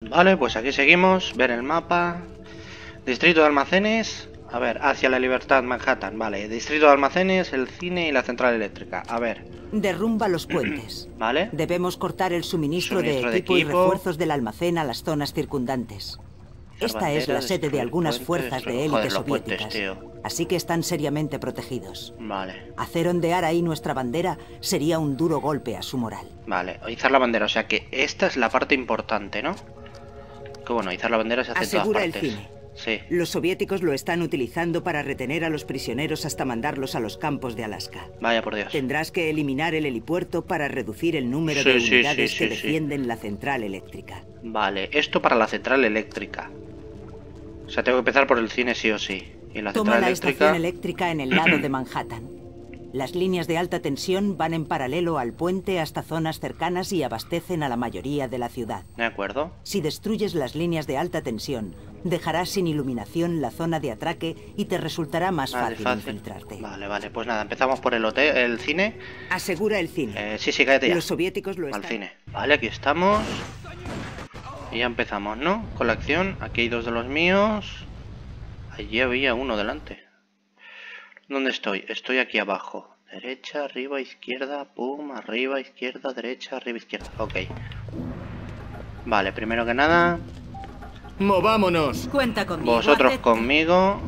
Vale, pues aquí seguimos. Ver el mapa. Distrito de almacenes. A ver, hacia la Libertad, Manhattan. Vale, distrito de almacenes, el cine y la central eléctrica. A ver. Derrumba los puentes. Vale. Debemos cortar el suministro de equipo y refuerzos del almacén a las zonas circundantes. Esta es la sede de algunas fuerzas de élite soviéticas, así que están seriamente protegidos. Vale. Hacer ondear ahí nuestra bandera sería un duro golpe a su moral. Vale, izar la bandera, o sea que esta es la parte importante, ¿no? Que bueno, izar la bandera se hace en todas partes. Asegura el cine. Sí. Los soviéticos lo están utilizando para retener a los prisioneros hasta mandarlos a los campos de Alaska. Vaya por Dios. Tendrás que eliminar el helipuerto para reducir el número de unidades que defienden la central eléctrica. Vale, esto para la central eléctrica. O sea, tengo que empezar por el cine sí o sí. Y la Toma central la eléctrica... estación eléctrica en el lado de Manhattan. Las líneas de alta tensión van en paralelo al puente hasta zonas cercanas y abastecen a la mayoría de la ciudad. De acuerdo. Si destruyes las líneas de alta tensión, dejarás sin iluminación la zona de atraque y te resultará más fácil infiltrarte. Vale, vale, pues nada, empezamos por el hotel, el cine. Asegura el cine. Sí, cállate ya. Los soviéticos lo Al están... cine. Vale, aquí estamos. Y ya empezamos, ¿no? Con la acción. Aquí hay dos de los míos. Allí había uno delante. ¿Dónde estoy? Estoy aquí abajo. Derecha, arriba, izquierda, pum, arriba, izquierda, derecha, arriba, izquierda. Ok. Vale, primero que nada... ¡Movámonos! Cuenta conmigo. Vosotros conmigo.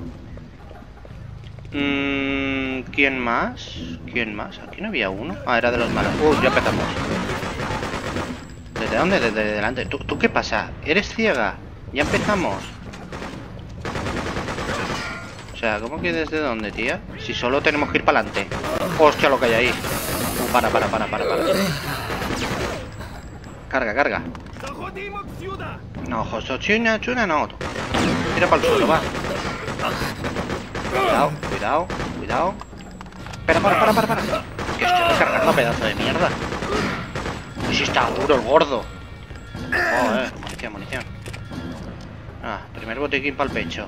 ¿Quién más? ¿Quién más? Aquí no había uno. Ah, era de los malos. Ya empezamos. ¿Desde dónde? Desde delante. ¿Tú qué pasa? ¿Eres ciega? Ya empezamos. O sea, ¿cómo que desde dónde, tía? Si solo tenemos que ir para adelante. Hostia, lo que hay ahí. Para. Carga. No, chuna, no. Tira para el suelo, va. Cuidado. Espera, para. Que estoy recargando, pedazo de mierda. Y si está duro el gordo. Munición. Primer botiquín para el pecho.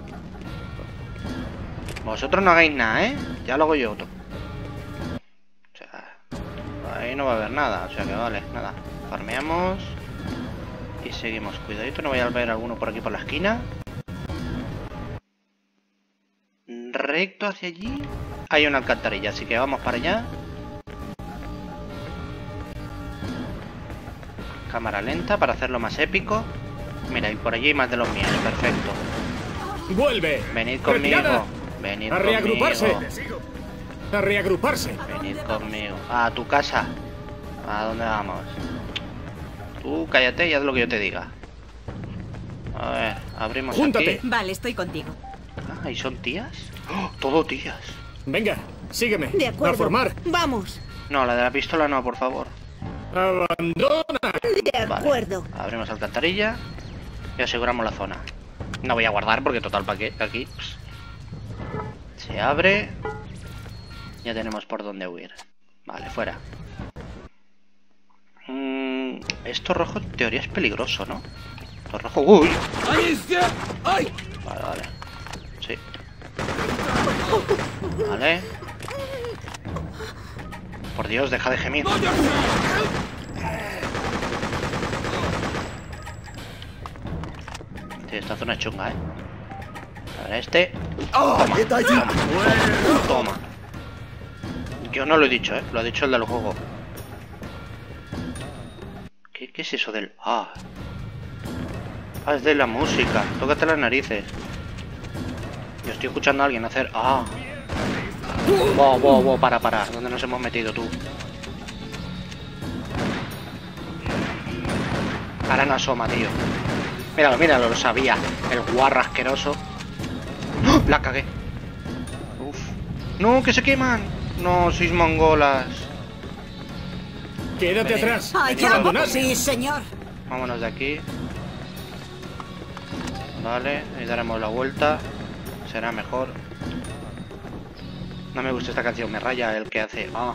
Vosotros no hagáis nada, ¿eh? Ya lo hago yo. O sea, ahí no va a haber nada. O sea que vale, nada. Farmeamos. Y seguimos. Cuidadito, no vaya a ver alguno por aquí por la esquina. Recto hacia allí. Hay una alcantarilla, así que vamos para allá. Cámara lenta para hacerlo más épico. Mira, y por allí hay más de los míos. Perfecto. ¡Vuelve! Venid conmigo. ¡Retirada! Venid ¡A reagruparse! conmigo. ¡A reagruparse! Venid conmigo. A tu casa. ¿A dónde vamos? Tú cállate y haz lo que yo te diga. A ver, abrimos. ¡Júntate! Aquí. Vale, estoy contigo. ¿Y son tías? Todo tías. Venga, sígueme. De acuerdo. A formar. ¡Vamos! No, la de la pistola no, por favor. ¡Abandona! De acuerdo. Vale, abrimos alcantarilla y aseguramos la zona. No voy a guardar porque total, ¿para qué? Aquí se abre. Ya tenemos por dónde huir. Vale, fuera. Esto rojo en teoría es peligroso, ¿no? Esto rojo... ¡Uy! Vale. Sí. Vale. Por Dios, deja de gemir. Sí, esta zona es chunga, ¿eh? A ver, este... Toma. Yo no lo he dicho, ¿eh? Lo ha dicho el del juego. ¿Qué es eso del...? Es de la música. Tócate las narices. Yo estoy escuchando a alguien hacer... Para. ¿Dónde nos hemos metido, tú? Ahora no asoma, tío. Míralo, lo sabía. El guarra asqueroso. ¡Oh! La cagué. Uf. ¡No, que se queman! No, sois mongolas. ¡Quédate atrás! Sí, señor. Vámonos de aquí. Vale, y daremos la vuelta. Será mejor. No me gusta esta canción, me raya el que hace... Vale,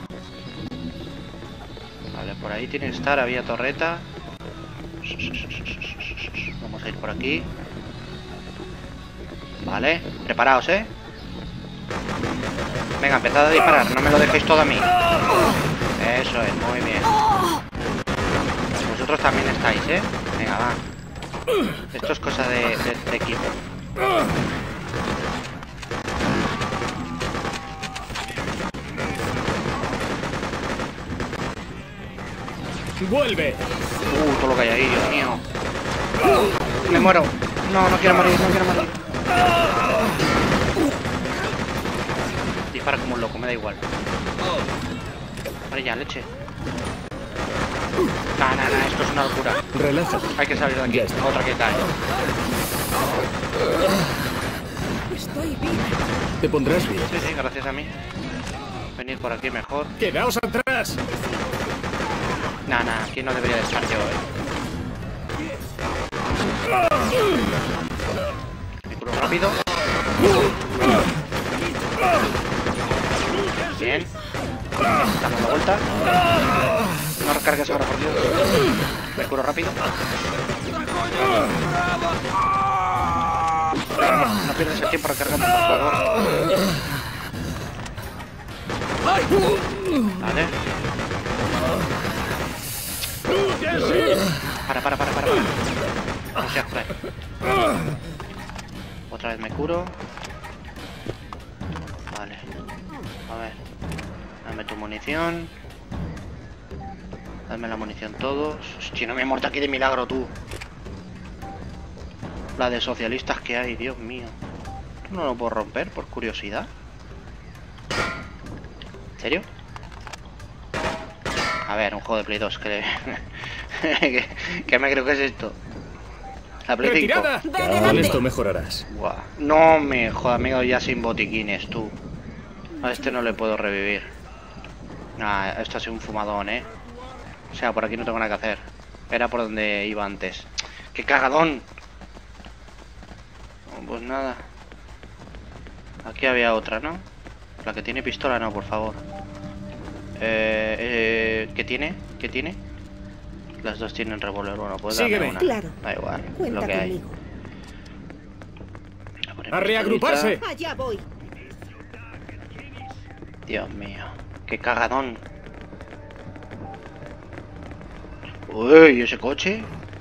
por ahí tiene que estar, había torreta. Vamos a ir por aquí. Vale, preparaos, ¿eh? Venga, empezad a disparar, no me lo dejéis todo a mí. Eso es, muy bien. Vosotros también estáis, ¿eh? Venga, va. Esto es cosa de equipo. ¡Vuelve! Todo lo que hay ahí, Dios mío. Me muero. No, no quiero morir, no quiero morir. Dispara como un loco, me da igual. Vale, ya, leche. No, esto es una locura. Relájate. Hay que salir de aquí. Otra que cae. Estoy viva. Te pondrás bien. Sí, gracias a mí. Venir por aquí mejor. ¡Quedaos atrás! Aquí no debería de estar yo, Me curo rápido. Bien. Damos la vuelta. No recargues ahora, por Dios. Me curo rápido. No pierdas el tiempo recargando, por favor. Vale. Para. No seas cruel. Otra vez me curo. Vale. A ver. Dame tu munición. Dame la munición todos. Hostia, no me he muerto aquí de milagro, tú. La de socialistas que hay, Dios mío. ¿Esto no lo puedo romper por curiosidad? ¿En serio? A ver, un juego de Play 2 que... que me creo que es esto. La Play 5. Con esto mejorarás. Buah. No me jodas, me he quedado ya sin botiquines, tú. A este no le puedo revivir. Esto ha sido un fumadón, O sea, por aquí no tengo nada que hacer. Era por donde iba antes. ¡Qué cagadón! Pues nada. Aquí había otra, ¿no? La que tiene pistola, no, por favor. ¿Qué tiene? ¿Qué tiene? Las dos tienen revólver. Bueno, pues darme una. Claro. Da igual, Cuenta lo que hay. conmigo. ¡A reagruparse! Allá voy. Dios mío, qué cagadón. Uy, ese coche.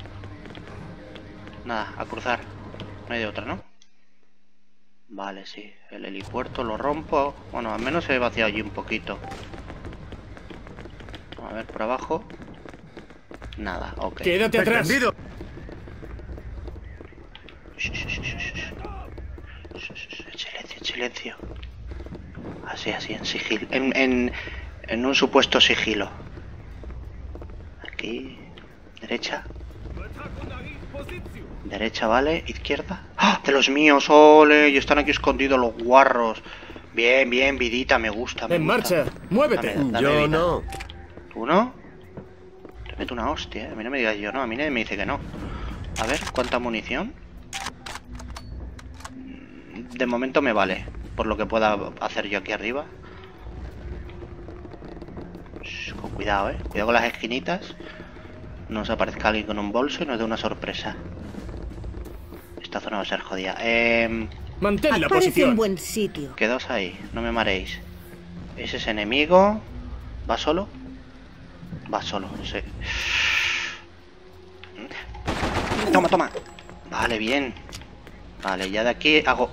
Nada, a cruzar. No hay de otra, ¿no? Vale, sí. El helipuerto lo rompo. Bueno, al menos he vaciado allí un poquito. A ver, por abajo. Nada, ok. ¡Quédate atrás! Silencio. Así, en sigilo. En un supuesto sigilo. Aquí. Derecha. Derecha, vale. Izquierda. ¡Ah! ¡De los míos! ¡Ole! Y están aquí escondidos los guarros. Bien, vidita, me gusta. ¡En marcha! ¡Muévete! Dame yo vida. no. ¿Tú no? Te meto una hostia, A mí no me digas yo no. A mí nadie me dice que no. A ver, ¿cuánta munición? De momento me vale. Por lo que pueda hacer yo aquí arriba. Con cuidado, Cuidado con las esquinitas. No os aparezca alguien con un bolso y nos dé una sorpresa. Esta zona va a ser jodida. Mantén la Parece posición. un buen sitio. Quedaos ahí, no me mareéis. Ese es enemigo. ¿Va solo? Va solo, sí. Toma. Vale, bien. Vale, ya de aquí hago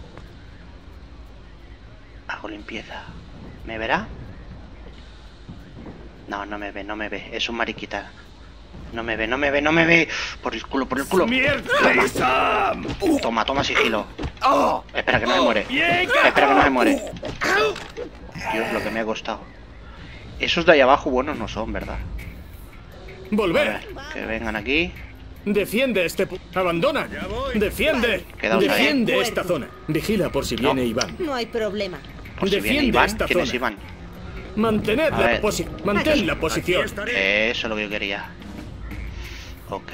limpieza. ¿Me verá? No me ve. Es un mariquita. No me ve. Por el culo. ¡Mierda! Toma, sigilo. Espera que no se muere. Dios, lo que me ha costado. Esos de ahí abajo buenos no son, ¿verdad? A ¡Volver! ver, que vengan aquí. ¡Defiende este... ¡Abandona! ¡Defiende! Quedaos ahí. ¡Defiende esta zona! Vigila por si viene Iván. No hay problema. Por si viene Defiende Iván. esta ¿Quién es zona. Iván? Mantened A la ver. posición. Mantén la posición. Eso es lo que yo quería. Ok.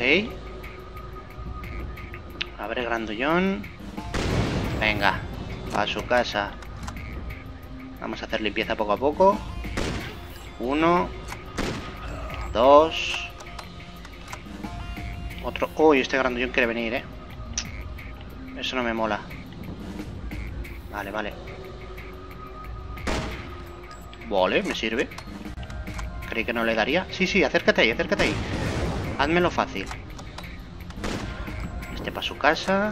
Abre grandullón. Venga, a su casa. Vamos a hacer limpieza poco a poco. 1, 2. Otro. Uy, este grandullón quiere venir, Eso no me mola. Vale. Vale, me sirve. Creí que no le daría. Sí, acércate ahí. Házmelo fácil. Este para su casa.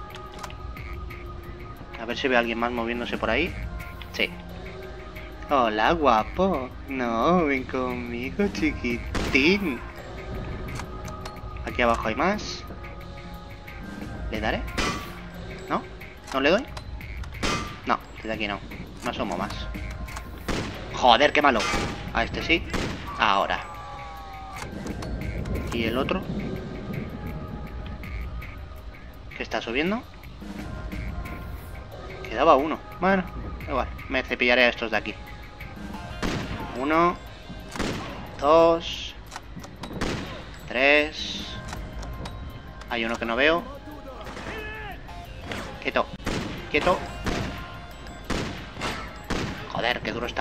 A ver si ve a alguien más moviéndose por ahí. Sí. Hola, guapo. No, ven conmigo, chiquitín. Aquí abajo hay más. ¿Le daré? ¿No? ¿No le doy? No, desde aquí no. No asomo más. Joder, qué malo. A este sí. Ahora. ¿Y el otro? ¿Qué está subiendo? Quedaba uno. Bueno, igual. Me cepillaré a estos de aquí. 1, 2, 3. Hay uno que no veo. Quieto. Quieto. Joder, qué duro está.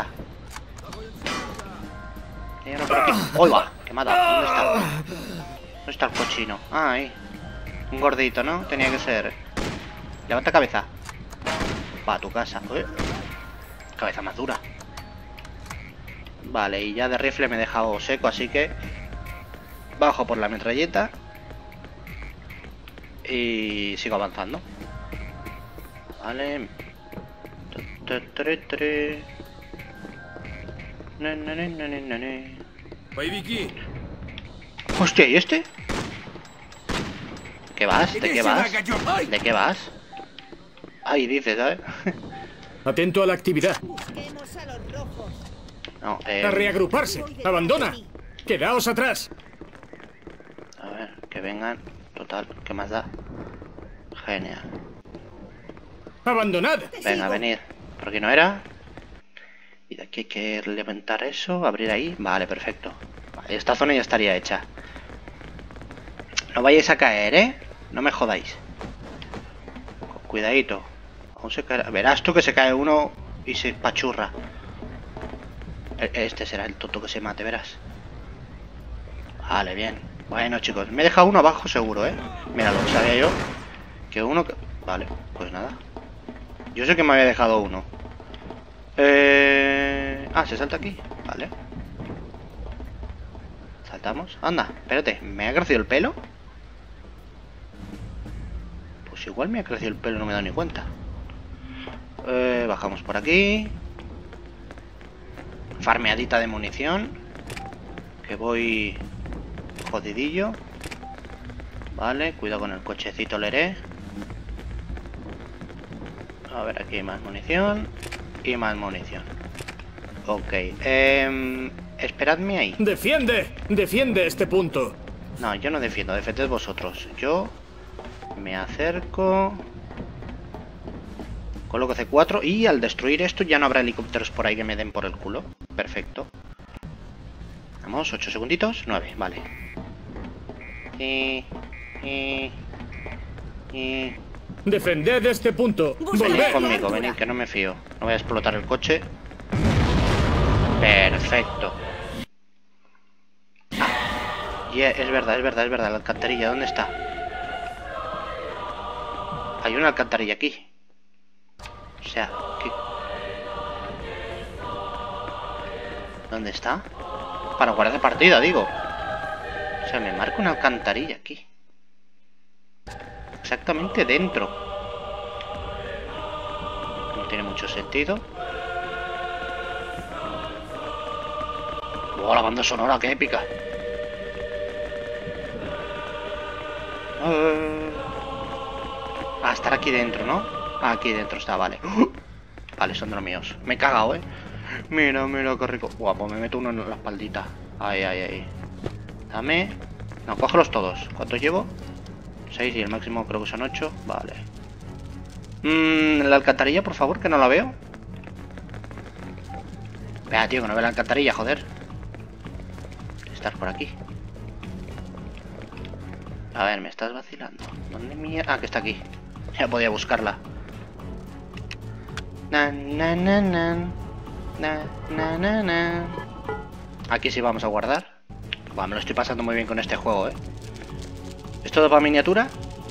Hay uno por aquí. ¡Uy, va! ¡Qué mata! ¿Dónde está? ¿Dónde está el cochino? Ah, ahí. Un gordito, ¿no? Tenía que ser. Levanta cabeza. Va a tu casa. Uy. Cabeza más dura. Vale, y ya de rifle me he dejado seco, así que bajo por la metralleta y sigo avanzando. Vale. Hostia, ¿y este? ¿Qué vas? ¿De qué vas? ¿De qué vas? Ahí dices, ¿sabes? Atento a la actividad. No, A reagruparse. Abandona. Quedaos atrás. A ver, que vengan. Total, ¿qué más da? Genial. Abandonad. Venga, venid. ¿Por aquí no era? Y de aquí hay que levantar eso, abrir ahí. Vale, perfecto. Vale, esta zona ya estaría hecha. No vayáis a caer, ¿eh? No me jodáis. Cuidadito. Aún se cae... Verás tú que se cae uno y se pachurra. Este será el tonto que se mate, verás. Vale, bien. Bueno, chicos, me he dejado uno abajo seguro, ¿eh? Mira, lo que sabía yo. Que uno... Vale, pues nada. Yo sé que me había dejado uno. Ah, se salta aquí. Vale. Saltamos. Anda, espérate. ¿Me ha crecido el pelo? Pues igual me ha crecido el pelo, no me he dado ni cuenta. Bajamos por aquí. Farmeadita de munición. Que voy jodidillo. Vale, cuidado con el cochecito, leré. A ver, aquí hay más munición. Y más munición. Ok, esperadme ahí. ¡Defiende! ¡Defiende este punto! No, yo no defiendo, defended vosotros. Yo me acerco. Coloco C4 y al destruir esto ya no habrá helicópteros por ahí que me den por el culo. Perfecto. Vamos, 8 segunditos. 9, vale. Defended este punto. Venid conmigo, venid, que no me fío. No voy a explotar el coche. Perfecto. Yeah, es verdad, la alcantarilla, ¿dónde está? Hay una alcantarilla aquí. O sea, ¿qué? ¿Dónde está? Para guardar partida, digo. O sea, me marca una alcantarilla aquí. Exactamente dentro. No tiene mucho sentido. ¡Oh, la banda sonora, qué épica! Ah, estar aquí dentro, ¿no? Ah, aquí dentro está, vale. Vale, son de los míos. Me he cagado, ¿eh? Mira, mira, qué rico. Guapo, me meto uno en la espaldita. Ahí, ahí, ahí. Dame. No, cógelos todos. ¿Cuántos llevo? 6 y el máximo creo que son 8. Vale. La alcantarilla, por favor, que no la veo. Vea, tío, que no veo la alcantarilla, joder. Estar por aquí. A ver, me estás vacilando. ¿Dónde mierda? Ah, que está aquí. Ya podía buscarla. Aquí sí vamos a guardar. Buah, me lo estoy pasando muy bien con este juego, ¿eh? ¿Esto da para miniatura?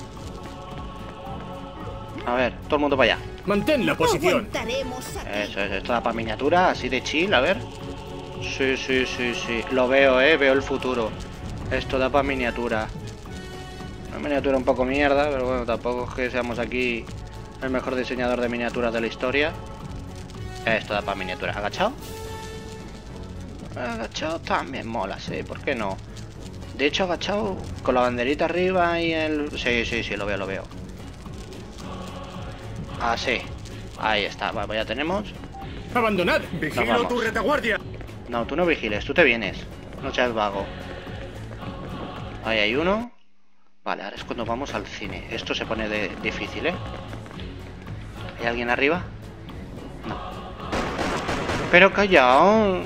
A ver, todo el mundo para allá. Mantén la posición. Eso es, esto da para miniatura, así de chill, a ver. Sí, sí, sí, sí. Lo veo, veo el futuro. Esto da para miniatura. Una miniatura un poco mierda, pero bueno, tampoco es que seamos aquí el mejor diseñador de miniaturas de la historia. Esto da para miniatura. ¿Agachado? Agachado también mola, sí, ¿por qué no? De hecho, agachado con la banderita arriba y el... Sí, lo veo. Ah, sí. Ahí está, bueno, ya tenemos. ¡Abandonad! ¡Vigilo tu retaguardia! No, tú no vigiles, tú te vienes. No seas vago. Ahí hay uno. Vale, ahora es cuando vamos al cine. Esto se pone difícil, ¿eh? ¿Hay alguien arriba? No. Pero callao.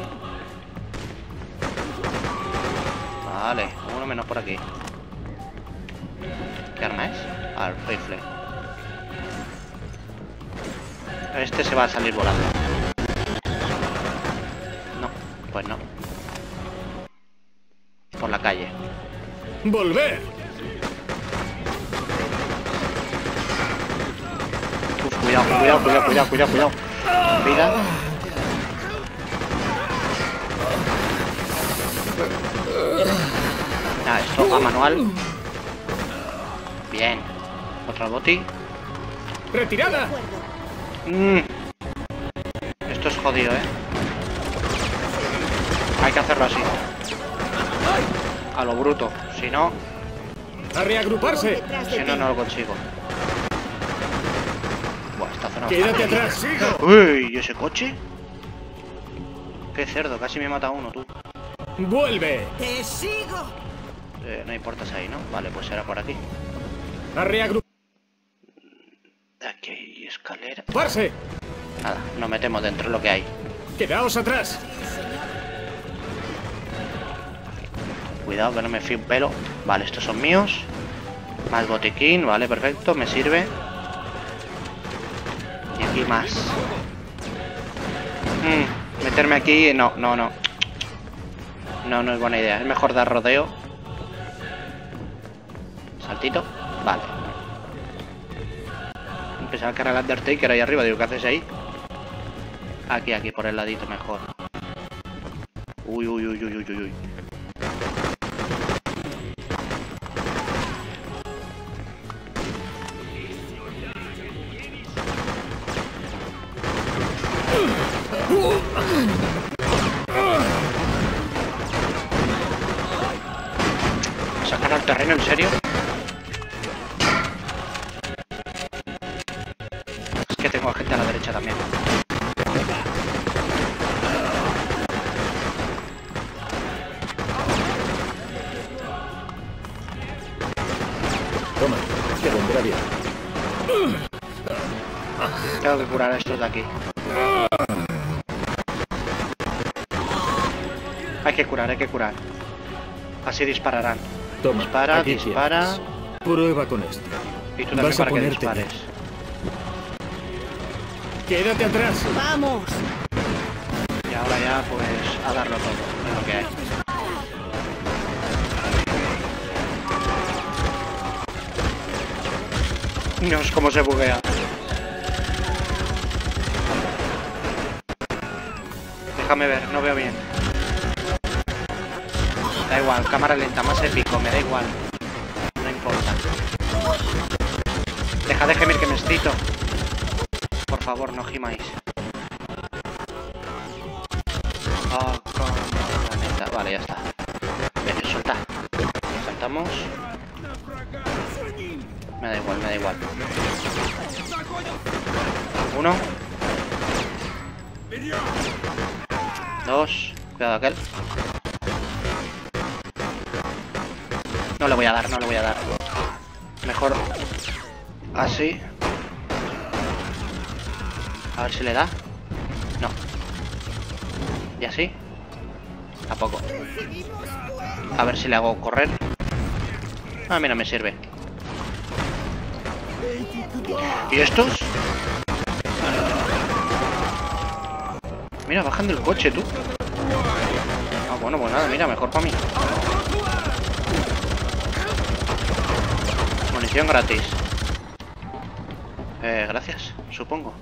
Vale, uno menos por aquí. ¿Qué arma es? Ah, el rifle. Este se va a salir volando. No, pues no. Por la calle. ¡Volver! Uf, cuidado. Vida. Ah, esto a manual. Bien. Otro boti. ¡Retirada! Esto es jodido, ¿eh? Hay que hacerlo así. A lo bruto. Si no... ¡A reagruparse! Si no, no lo consigo. Buah, esta zona... ¡Quédate atrás! ¡Uy! ¿Y ese coche? ¡Qué cerdo! Casi me mata uno, tú. ¡Vuelve! ¡Te sigo! No hay puertas ahí, ¿no? Vale, pues era por aquí. ¡A reagruparse! Aquí hay escalera. ¡Parse! Nada, nos metemos dentro de lo que hay. ¡Quedaos atrás! Cuidado que no me fío un pelo. Vale, estos son míos. Más botiquín, vale, perfecto, me sirve. Y aquí más. Meterme aquí, no. No es buena idea. Es mejor dar rodeo. Saltito. Vale. Pensaba que era el Undertaker ahí arriba. Digo, ¿qué haces ahí? Aquí, por el ladito mejor. Uy. ¿Sacan al terreno en serio? Es que tengo a gente a la derecha también. Toma, que vendrá bien. Tengo que curar a estos de aquí. Hay que curar. Así dispararán. Toma, dispara. Tienes. Prueba con esto. Y tú también para que dispares. ¡Quédate atrás! ¡Vamos! Y ahora ya, pues, a darlo todo. Es lo que hay. Dios, cómo se buguea. Déjame ver, no veo bien. Da igual, cámara lenta, más épico, me da igual. No importa. Deja de gemir que me excito. Por favor, no gimáis. Oh, planeta. Vale, ya está. Ven, suelta. Saltamos. Me da igual. Uno. Dos. Cuidado aquel. No le voy a dar. Mejor así. A ver si le da. No. ¿Y así? Tampoco. A ver si le hago correr. A mí no me sirve. ¿Y estos? Mira, bajan del coche, tú. Ah, bueno, pues nada, mira, mejor para mí. Munición gratis. Gracias, supongo.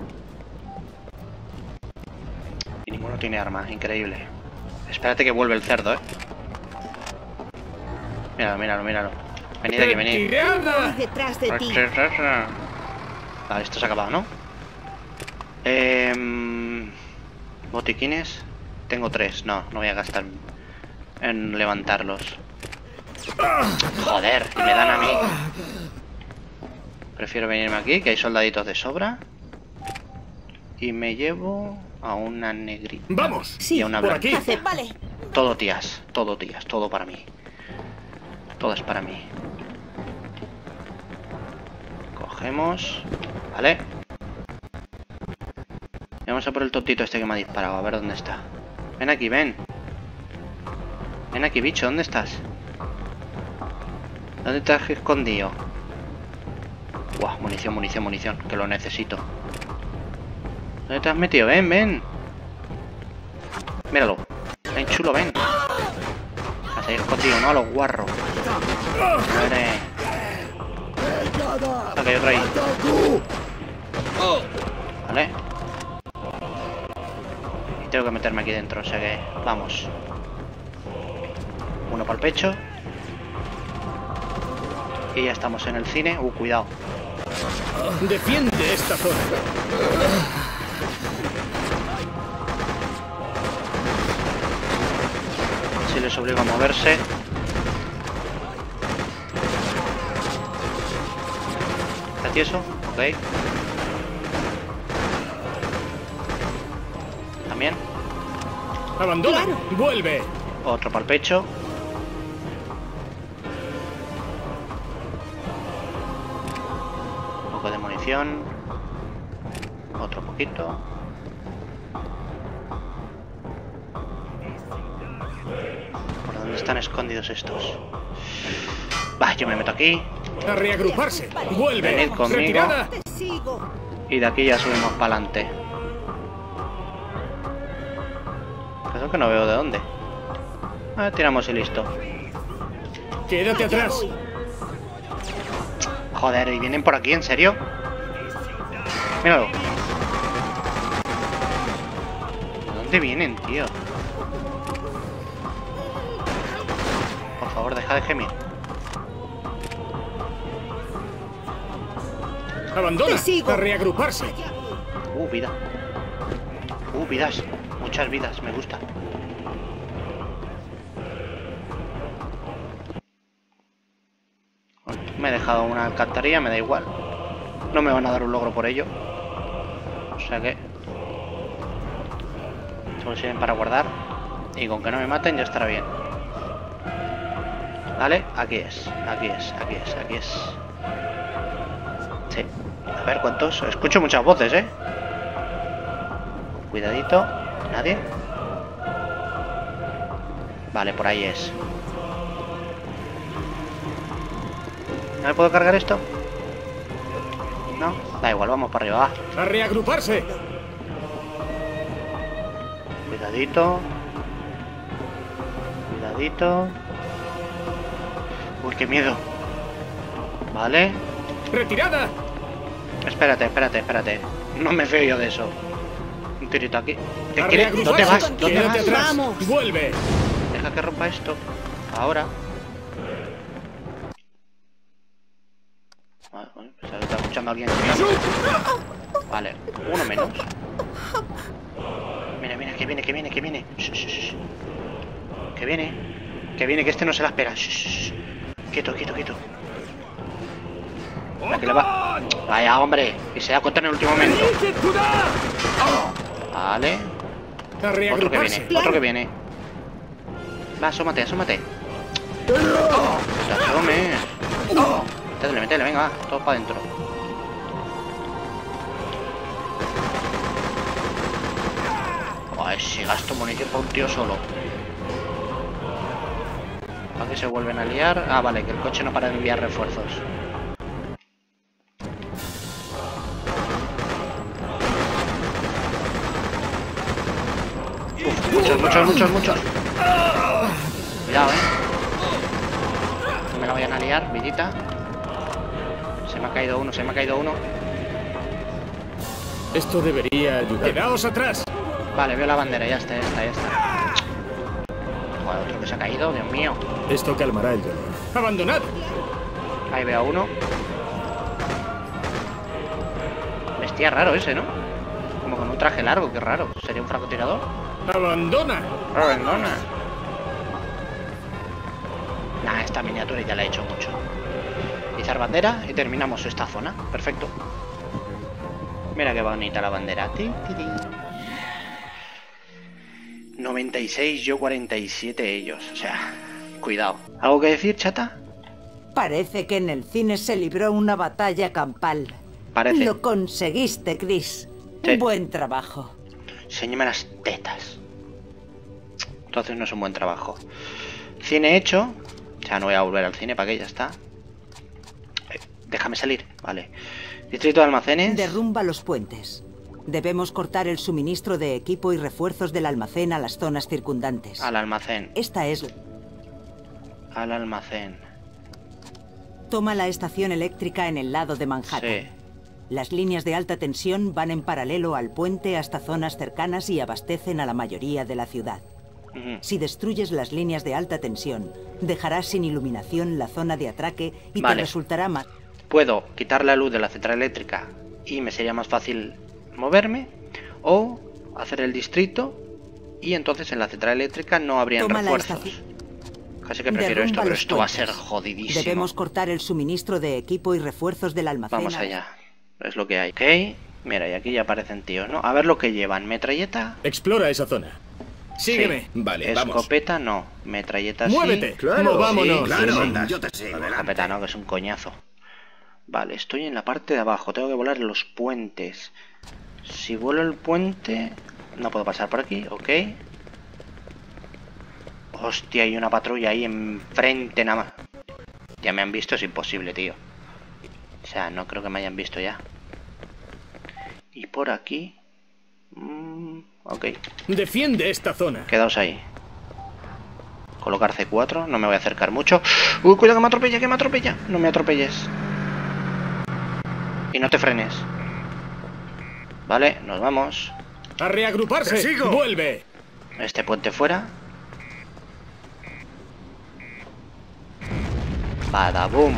Y ninguno tiene arma, increíble. Espérate que vuelve el cerdo, Míralo. Venid aquí, venid. Detrás de ti. Vale, esto se ha acabado, ¿no? Botiquines. Tengo 3. No voy a gastar en levantarlos. Joder, y me dan a mí. Prefiero venirme aquí, que hay soldaditos de sobra. Y me llevo a una negrita. ¡Vamos! Y a una por blanca. aquí. Vale. Todo tías, todo para mí. Todo es para mí. Cogemos. Vale. Vamos a por el tontito este que me ha disparado. A ver dónde está. Ven aquí, ven. Ven aquí, bicho, ¿dónde estás? ¿Dónde te has escondido? Buah, munición, que lo necesito. ¿Dónde te has metido? Ven, ven. Míralo. Ven, chulo, ven. Vas a ir escondido, ¿no? A los guarros. Saca otro ahí. Vale. Y tengo que meterme aquí dentro, o sea que... Vamos. Uno para el pecho. Y ya estamos en el cine. Cuidado. Defiende esta zona. Si les obligo a moverse. ¿Está tieso? Ok. También. Abandona. Vuelve. Otro para el pecho. Un poco de munición. Otro poquito. ¿Por dónde están escondidos estos? Va, yo me meto aquí. A reagruparse. Vuelve. Venid conmigo. Retirada. Te sigo. Y de aquí ya subimos para adelante. Eso que no veo de dónde. Tiramos y listo. Quédate atrás. Joder, ¿y vienen por aquí? ¿En serio? Míralo. ¿De dónde vienen, tío? Por favor, deja de gemir. Abandona. Te sigo. A reagruparse. Vida. Vidas. Muchas vidas, me gusta. Me he dejado una alcantarilla, me da igual. No me van a dar un logro por ello. O sea que... solo sirven para guardar. Y con que no me maten ya estará bien. Vale, aquí es. Sí. A ver cuántos... Escucho muchas voces, ¿eh? Cuidadito. ¿Nadie? Vale, por ahí es. ¿No me puedo cargar esto? No, da igual, vamos para arriba, va. A reagruparse. Cuidadito. Uy, qué miedo. Vale. Retirada. Espérate. No me fío yo de eso. Un tirito aquí. ¿Qué A quieres? ¿Dónde reagruparse. vas? ¿Dónde Quédate vas? atrás. Vamos. Vuelve. Deja que rompa esto. Ahora. Vale, pues está escuchando a alguien. Vale, uno menos. Mira, que viene. Shh. Que viene, que este no se la espera. Shh. Quieto. La que le va. Vaya, hombre, que se da cuenta en el último momento. Vale. A reagruparse. Otro que viene. Va, asómate. Asómate. Métele, venga, va, todos para adentro. Ay, si gasto munición para un tío solo. ¿Para qué se vuelven a liar? Ah, vale, que el coche no para de enviar refuerzos. Muchos. Cuidado, no me la vayan a liar, vidita. Se me ha caído uno. Esto debería ayudar. Quedaos atrás. Vale, veo la bandera, ya está. Joder, otro que se ha caído, Dios mío. Esto calmará el dolor. Abandonad. Ahí veo a uno. Bestia raro ese, ¿no? Como con un traje largo, qué raro. ¿Sería un francotirador? ¡Abandona! ¡Abandona! Nah, esta miniatura ya la he hecho mucho. Izar bandera y terminamos esta zona. Perfecto. Mira qué bonita la bandera. 96, yo 47 ellos. O sea, cuidado. ¿Algo que decir, chata? Parece que en el cine se libró una batalla campal. Parece. Lo conseguiste, Chris. Sí. Buen trabajo. Enséñame las tetas. Entonces no es un buen trabajo. Cine hecho. O sea, no voy a volver al cine, ¿para qué? Ya está. Déjame salir. Vale. Distrito de almacenes. Derrumba los puentes. Debemos cortar el suministro de equipo y refuerzos del almacén a las zonas circundantes. Al almacén. Esta es... Al almacén. Toma la estación eléctrica en el lado de Manhattan. Sí. Las líneas de alta tensión van en paralelo al puente hasta zonas cercanas y abastecen a la mayoría de la ciudad. Si destruyes las líneas de alta tensión, dejarás sin iluminación la zona de atraque y te resultará más... Puedo quitar la luz de la central eléctrica y me sería más fácil moverme, o hacer el distrito y entonces en la central eléctrica no habrían refuerzos. Casi que prefiero esto, pero esto va a ser jodidísimo. Debemos cortar el suministro de equipo y refuerzos del almacén. Vamos allá, es lo que hay. Ok, mira, y aquí ya aparecen tíos, ¿no? A ver lo que llevan. Metralleta. Explora esa zona. Sígueme. Sí. Vale, escopeta vamos. No, metralleta ¡Muévete! sí. Claro, movámonos. Sí, claro, yo te sigo. Escopeta no, que es un coñazo. Vale, estoy en la parte de abajo. Tengo que volar los puentes. Si vuelo el puente... No puedo pasar por aquí, ok. Hostia, hay una patrulla ahí enfrente nada más. Ya me han visto, es imposible, tío. O sea, no creo que me hayan visto ya. Y por aquí... ok. Defiende esta zona. Quedaos ahí. Colocar C4, no me voy a acercar mucho. Uy, cuidado que me atropella, que me atropella. No me atropelles. Y no te frenes. Vale, nos vamos. A reagruparse. Vuelve. Este puente fuera. Badabum.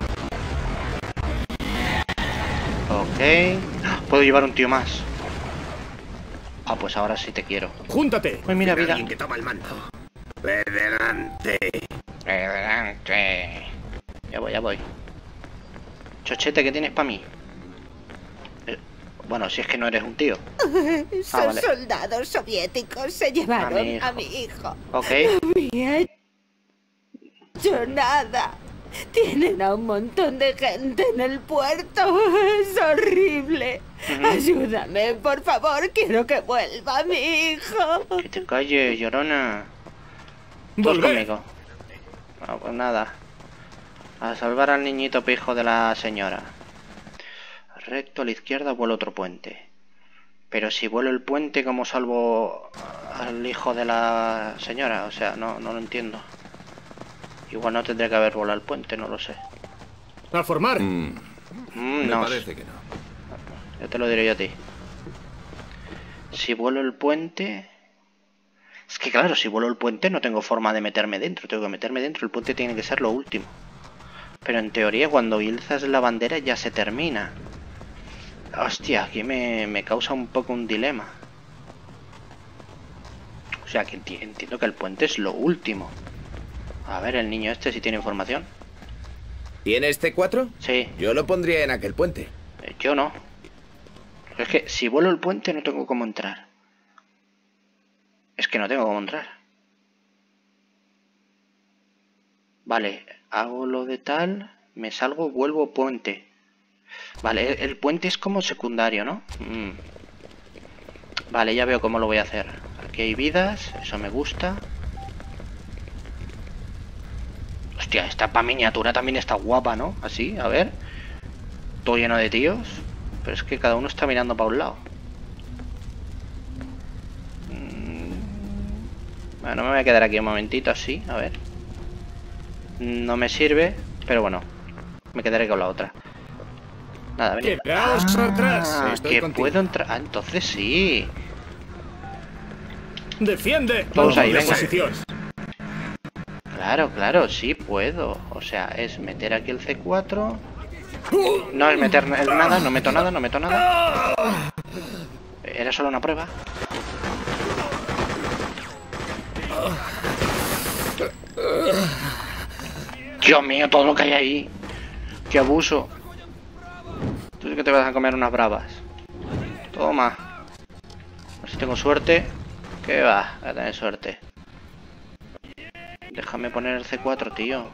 Ok. Puedo llevar un tío más. Ah, pues ahora sí te quiero. Júntate. Pues mira, vida. Alguien que toma el mando. Adelante. Adelante. Ya voy, ya voy. Chochete, ¿qué tienes para mí? Bueno, si es que no eres un tío. Esos soldados soviéticos se llevaron a mi hijo. Ok. Bien. Yo nada. Tienen a un montón de gente en el puerto. Es horrible. Ayúdame, por favor. Quiero que vuelva mi hijo. Que te calles, llorona. Todos conmigo. No, pues nada. A salvar al niñito pijo de la señora. Recto a la izquierda vuelo otro puente. Pero si vuelo el puente, ¿cómo salvo al hijo de la señora? O sea, no lo entiendo. Igual no tendría que haber volado el puente, no lo sé. A formar. Me parece que no. Ya te lo diré yo a ti. Si vuelo el puente... Es que claro, si vuelo el puente no tengo forma de meterme dentro. Tengo que meterme dentro, el puente tiene que ser lo último. Pero en teoría cuando izas la bandera ya se termina. Hostia, aquí me causa un poco un dilema. O sea, que entiendo que el puente es lo último. A ver, el niño este si tiene información. ¿Tienes C4? Sí. Yo lo pondría en aquel puente. Yo no. Es que si vuelo el puente no tengo cómo entrar. Es que no tengo cómo entrar. Vale, hago lo de tal, me salgo, vuelvo puente. Vale, el puente es como secundario, ¿no? Vale, ya veo cómo lo voy a hacer. Aquí hay vidas, eso me gusta. Hostia, esta miniatura también está guapa, ¿no? Así, a ver. Todo lleno de tíos. Pero es que cada uno está mirando para un lado. Bueno, me voy a quedar aquí un momentito así, a ver. No me sirve, pero bueno. Me quedaré con la otra. Nada, venid. Quedaos atrás. Que puedo entrar. Ah, entonces sí. Defiende. Todos ahí, venga. Posición. Claro, claro, sí puedo. O sea, es meter aquí el C4. No es meter nada, no meto nada, no meto nada. Era solo una prueba. Dios mío, todo lo que hay ahí. Qué abuso. Tú sí que te vas a comer unas bravas. Toma. A ver si tengo suerte. ¿Qué va? Voy a tener suerte. Déjame poner el C4, tío.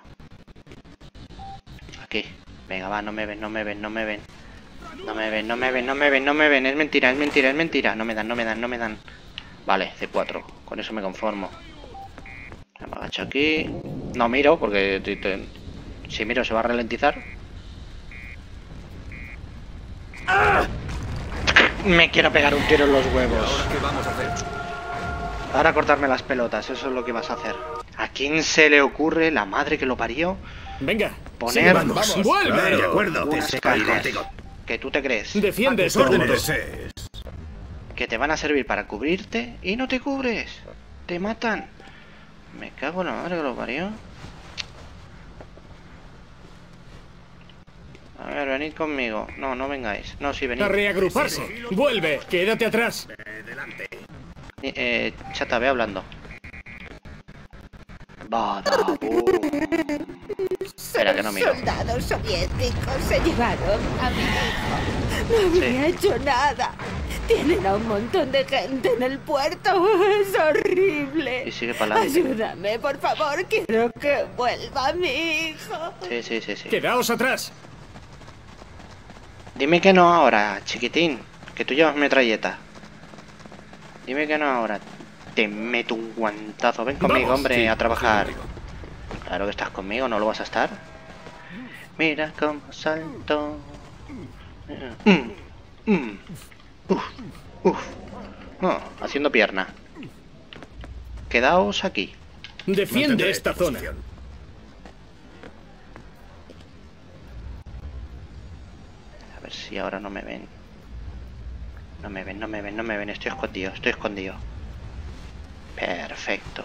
Aquí. Venga, va, no me ven, no me ven, no me ven. No me ven, no me ven, no me ven, no me ven. Es mentira, es mentira, es mentira. No me dan, no me dan, no me dan. Vale, C4. Con eso me conformo. Me agacho aquí. No miro, porque si miro se va a ralentizar. Me quiero pegar un tiro en los huevos. ¿Ahora qué vamos a hacer? Ahora cortarme las pelotas, eso es lo que vas a hacer. ¿A quién se le ocurre, la madre que lo parió, Venga. poner Vamos. ¡Vuelve! De acuerdo. unas cajas que tú te crees Defiende ese punto. que te van a servir para cubrirte y no te cubres? Te matan. Me cago en la madre que lo parió. A ver, venid conmigo. No, no vengáis. No, sí, venid. A reagruparse. Vuelve. Quédate atrás. Chata, ve hablando. Espera, que no miro. Soldados soviéticos se llevaron a mi hijo. No había hecho nada. Tienen a un montón de gente en el puerto. Es horrible. Y sigue para adelante. Ayúdame, por favor. Quiero que vuelva mi hijo. Sí. Quedaos atrás. Dime que no ahora, chiquitín. Que tú llevas metralleta. Dime que no ahora. Te meto un guantazo. Ven conmigo, Vamos, hombre, sí, a trabajar. conmigo. Claro que estás conmigo, ¿no lo vas a estar? Mira cómo salto. No, haciendo pierna. Quedaos aquí. Defiende Mantendré esta esta zona. posición. A ver si ahora no me ven. No me ven, no me ven, no me ven. Estoy escondido, estoy escondido. Perfecto.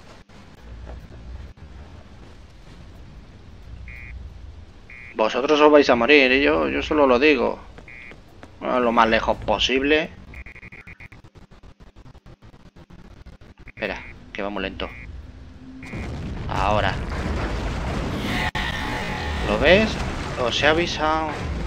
Vosotros os vais a morir, y yo solo lo digo. Bueno, lo más lejos posible. Espera, que vamos lento. Ahora. ¿Lo ves? Os he avisado.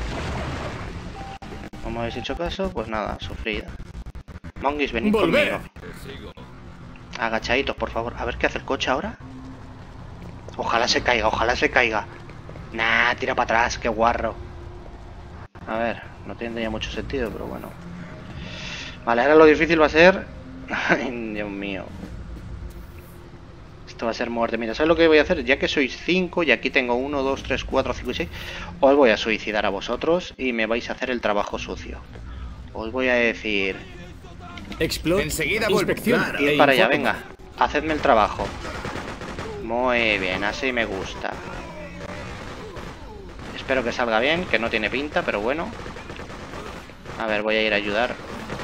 ¿No me habéis hecho caso? Pues nada, sufrida. Monguis, venid Volver. conmigo. Agachaditos, por favor. A ver qué hace el coche ahora. Ojalá se caiga, ojalá se caiga. Nah, tira para atrás, qué guarro. A ver, no tendría mucho sentido, pero bueno. Vale, ahora lo difícil va a ser... Ay, Dios mío. Esto va a ser muerte. Mira, ¿sabes lo que voy a hacer? Ya que sois 5 y aquí tengo 1, 2, 3, 4, 5 y 6, os voy a suicidar a vosotros y me vais a hacer el trabajo sucio. Os voy a decir... Enseguida vuelvo. Inspección. Claro. Ir para allá, venga. Hacedme el trabajo. Muy bien, así me gusta. Espero que salga bien, que no tiene pinta, pero bueno. A ver, voy a ir a ayudar.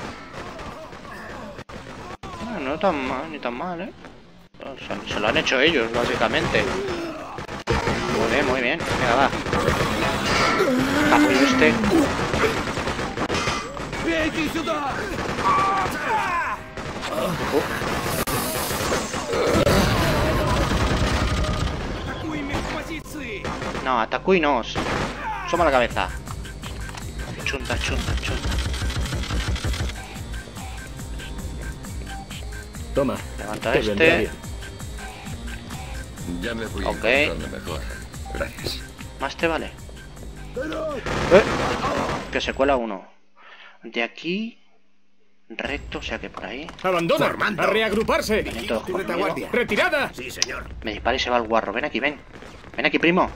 No tan mal, ni tan mal, ¿eh? Se lo han hecho ellos, básicamente. Muy bien. Venga, va. Apoyo este. No, atacuy no. Soma la cabeza. Chunta. Toma. Levanta Te vendrá este. bien. Ya me fui Ok. encontrando mejor. Gracias. Más te vale. Que se cuela uno. De aquí recto, o sea que por ahí. Abandona. Formando. A reagruparse. Vienen todos Tu conmigo. retaguardia. Retirada. Sí, señor. Me dispara y se va el guarro. Ven aquí, ven. Ven aquí, primo.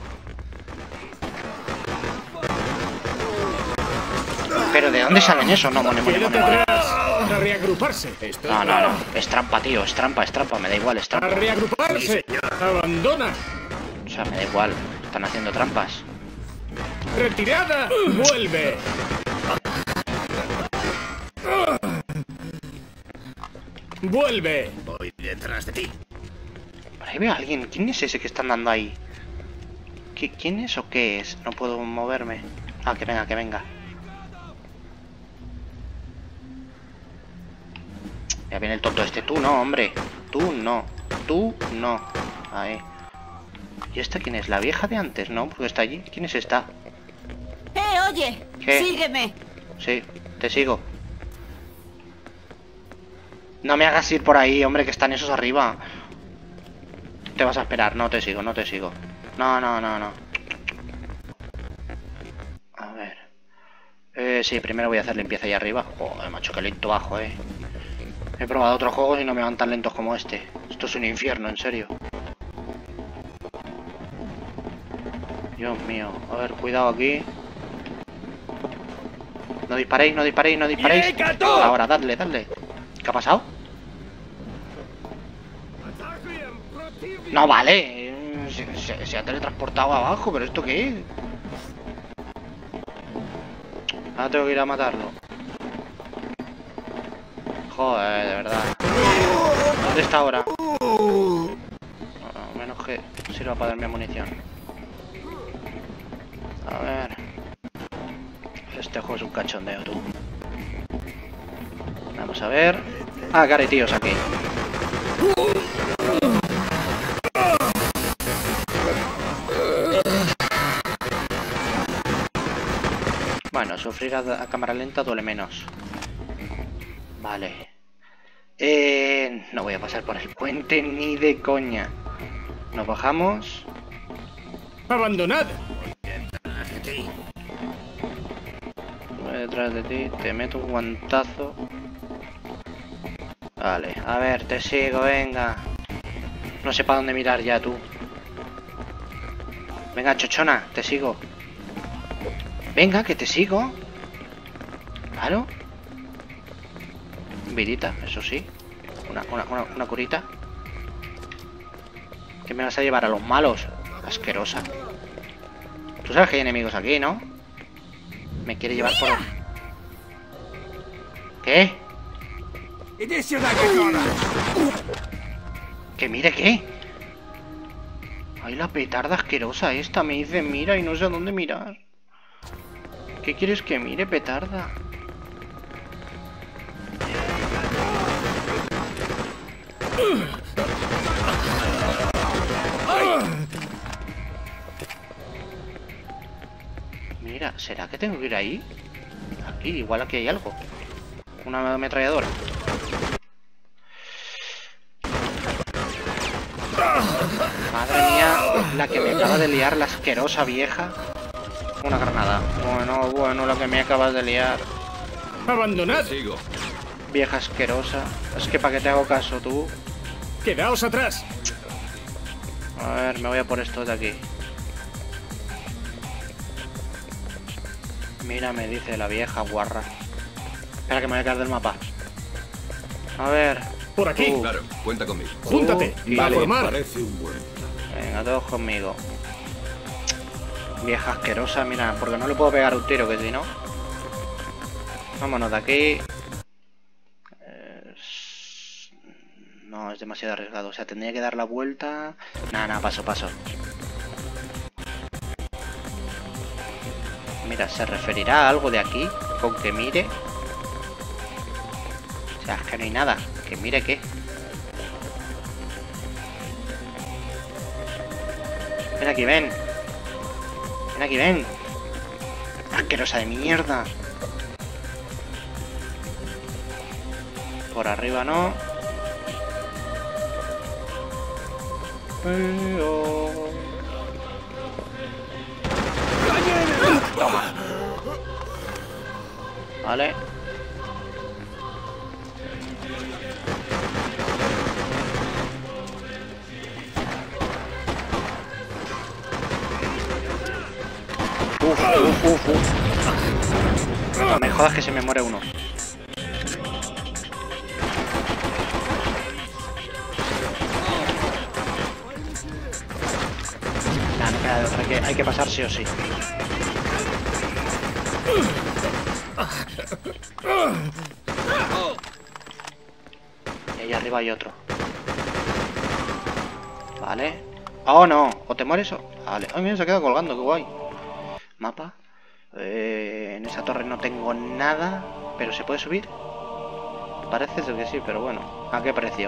Pero ¿de dónde salen eso? No, mone. Quédate atrás. A reagruparse. No. Es trampa, tío. Es trampa. Me da igual, es A trampa. reagruparse. Abandona. O sea, me da igual. Están haciendo trampas. Retirada. Vuelve. Vuelve. Voy detrás de ti. Ahí veo a alguien. ¿Quién es ese que está andando ahí? ¿Quién es o qué es? No puedo moverme. Ah, que venga, que venga. Ya viene el tonto este. Tú no, hombre. Tú no. Tú no. Ahí. ¿Y esta quién es? ¿La vieja de antes? ¿No? Porque está allí. ¿Quién es esta? Oye. ¿Qué? Sígueme. Sí, te sigo. No me hagas ir por ahí, hombre, que están esos arriba. Te vas a esperar. No te sigo, no te sigo. No, no, no, no. A ver. Sí, primero voy a hacer limpieza ahí arriba. Joder, macho, qué lento bajo, He probado otros juegos y no me van tan lentos como este. Esto es un infierno, en serio. Dios mío. A ver, cuidado aquí. No disparéis, no disparéis, no disparéis. Ahora, dadle, dadle. ¿Qué ha pasado? No, vale. Se ha teletransportado abajo, pero ¿esto qué es? Ahora tengo que ir a matarlo. Joder, de verdad. ¿Dónde está ahora? Bueno, menos que sirva para darme munición. A ver. Este juego es un cachondeo, tú. Vamos a ver. Ah, que hay tíos aquí. Bueno, sufrir a cámara lenta duele menos. Vale. No voy a pasar por el puente ni de coña. Nos bajamos. ¡Abandonad! Voy detrás de ti, te meto un guantazo. Vale, a ver, te sigo, venga. No sé para dónde mirar ya, tú. Venga, chochona, te sigo. Venga, que te sigo. Claro. Vidita, eso sí. Una curita. ¿Qué me vas a llevar a los malos? Asquerosa. Tú sabes que hay enemigos aquí, ¿no? Me quiere llevar por... ¿Qué? ¿Que mire qué? Ay, la petarda asquerosa esta. Me dice mira y no sé a dónde mirar. ¿Qué quieres que mire, petarda? Mira, ¿será que tengo que ir ahí? Aquí, igual aquí hay algo. Una ametralladora. Madre mía, la que me acaba de liar, la asquerosa vieja. Una granada. Bueno, lo que me acabas de liar. ¡Abandonad! Vieja asquerosa. Es que para qué te hago caso, tú. ¡Quedaos atrás! A ver, me voy a por esto de aquí. Mira, me dice la vieja guarra. Espera que me voy a caer del mapa. A ver. Por aquí. Claro, cuenta conmigo. Júntate. Vale, formar. parece un buen. Venga, todos conmigo. Vieja asquerosa, mira, porque no le puedo pegar un tiro, que si no. Vámonos de aquí. No, es demasiado arriesgado. O sea, tendría que dar la vuelta. Nada, paso. Mira, ¿se referirá a algo de aquí? ¿Con que mire? O sea, es que no hay nada. ¿Que mire qué? Ven aquí, ven. Ven aquí, ven. Asquerosa de mierda. Por arriba no. Pero... Toma. Vale. Uf. No me jodas que se me muere uno. Nah, no queda de otra, hay que pasar sí o sí. Y ahí arriba hay otro. Vale. Oh, no. O te mueres o... Vale. Ay, mira, se ha quedado colgando. Qué guay. Mapa. En esa torre no tengo nada. Pero ¿se puede subir? Parece ser que sí, pero bueno. ¿A qué precio?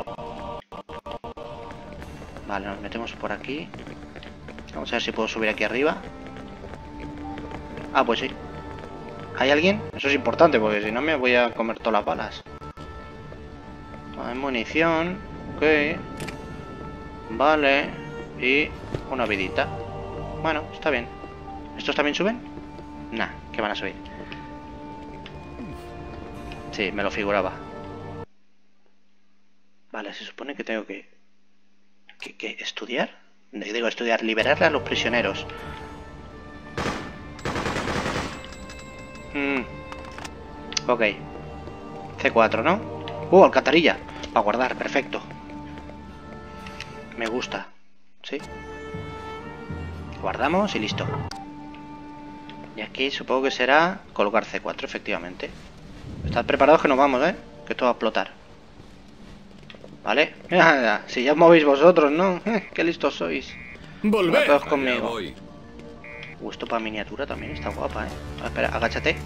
Vale, nos metemos por aquí. Vamos a ver si puedo subir aquí arriba. Ah, pues sí. ¿Hay alguien? Eso es importante, porque si no me voy a comer todas las balas. Hay munición. Ok. Vale. Y una vidita. Bueno, está bien. ¿Estos también suben? Nah, que van a subir. Sí, me lo figuraba. Vale, se supone que tengo que estudiar. Digo, estudiar, liberar a los prisioneros. Ok. C4, ¿no? Alcantarilla. Para guardar, perfecto. Me gusta. Sí. Guardamos y listo. Y aquí supongo que será colocar C4, efectivamente. Estad preparados que nos vamos, ¿eh? Que esto va a explotar. Vale. Si ya os movéis vosotros, ¿no? Qué listos sois. Volver. Todos conmigo. Esto para miniatura también está guapa, ¿eh? Espera, agáchate.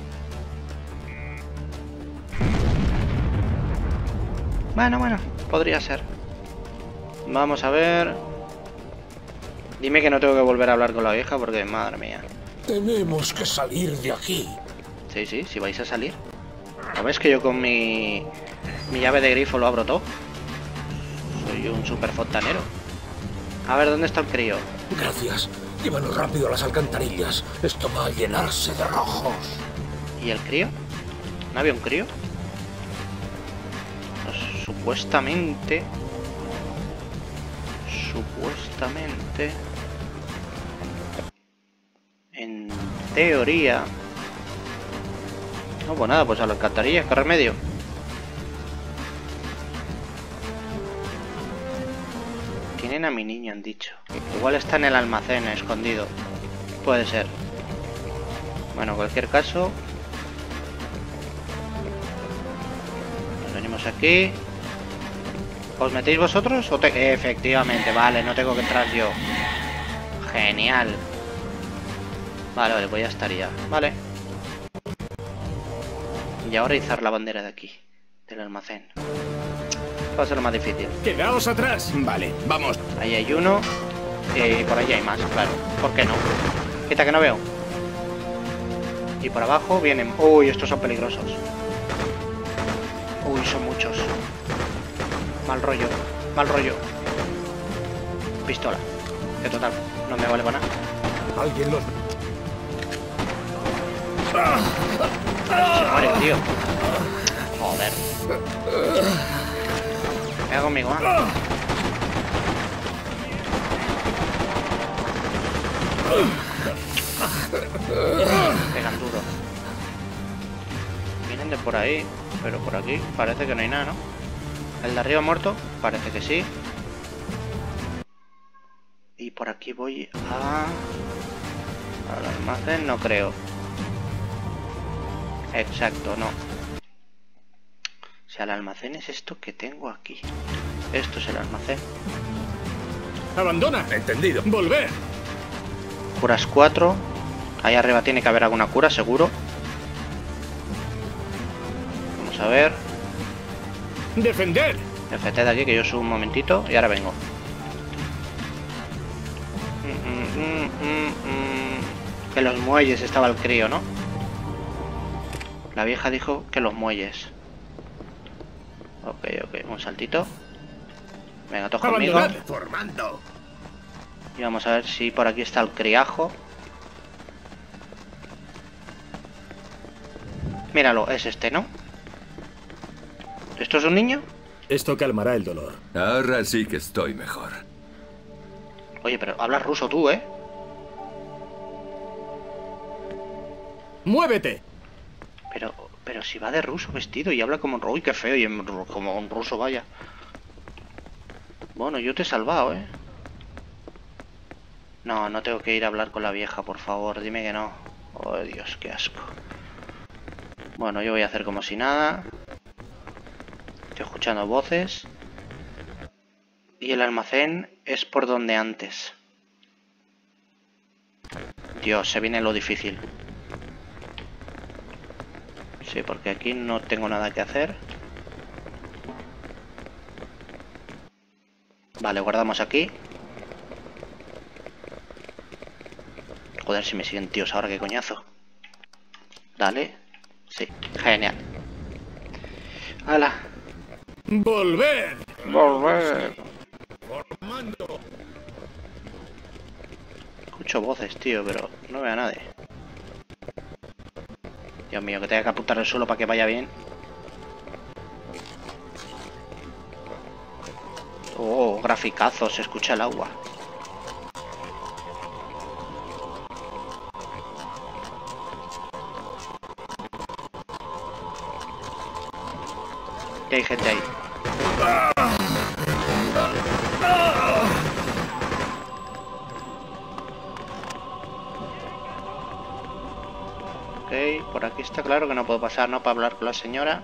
Bueno, podría ser. Vamos a ver. Dime que no tengo que volver a hablar con la vieja porque, madre mía. Tenemos que salir de aquí. Sí, si vais a salir. ¿No ves que yo con mi llave de grifo lo abro todo? Soy un super fontanero. A ver, ¿dónde está el crío? Gracias. Llévanos rápido a las alcantarillas. Esto va a llenarse de rojos. ¿Y el crío? ¿No había un crío? Pues, supuestamente... En teoría... No, pues nada, pues a la alcantarilla, ¿qué remedio? Tienen a mi niño, han dicho. Igual está en el almacén, escondido. Puede ser. Bueno, en cualquier caso... Nos venimos aquí. ¿Os metéis vosotros? Efectivamente, vale, no tengo que entrar yo. Genial. Vale, pues ya estaría. Vale. Y ahora izar la bandera de aquí, del almacén. Va a ser lo más difícil. ¡Quedaos atrás! Vale, vamos. Ahí hay uno. Y por allí hay más, claro. ¿Por qué no? Quita que no veo. Y por abajo vienen... Uy, estos son peligrosos. Uy, son muchos. Mal rollo. Pistola. Que total, no me vale para nada. Alguien los... Se muere, tío. Joder. Venga conmigo, ¿eh? Pegan duro. Vienen de por ahí, pero por aquí parece que no hay nada, ¿no? El de arriba muerto, parece que sí. Y por aquí voy al almacén, no creo. Exacto, no. O sea, el almacén es esto que tengo aquí. Esto es el almacén. ¡Abandona! Entendido. ¡Volver! Curas 4. Ahí arriba tiene que haber alguna cura, seguro. Vamos a ver. ¡Defender! Efected aquí, que yo subo un momentito y ahora vengo. Que los muelles estaba el crío, ¿no? La vieja dijo que los muelles. Ok, un saltito. Venga, todos conmigo. Formando. Y vamos a ver si por aquí está el criajo. Míralo, es este, ¿no? ¿Esto es un niño? Esto calmará el dolor. Ahora sí que estoy mejor. Oye, pero hablas ruso tú, ¿eh? ¡Muévete! Pero si va de ruso vestido y habla como un... Uy, qué feo, y como un ruso, vaya. Bueno, yo te he salvado, ¿eh? No tengo que ir a hablar con la vieja, por favor, dime que no. Oh, Dios, qué asco. Bueno, yo voy a hacer como si nada. Estoy escuchando voces. Y el almacén es por donde antes. Dios, se viene lo difícil. Sí, porque aquí no tengo nada que hacer. Vale, guardamos aquí. Joder, si me siguen tíos ahora, qué coñazo. Dale. Sí, genial. ¡Hala! ¡Volver! ¡Volver! Escucho voces, tío, pero no veo a nadie. Dios mío, que tenga que apuntar el suelo para que vaya bien. Oh, graficazos, se escucha el agua. Que hay gente ahí. Ok, por aquí está claro que no puedo pasar, ¿no? Para hablar con la señora.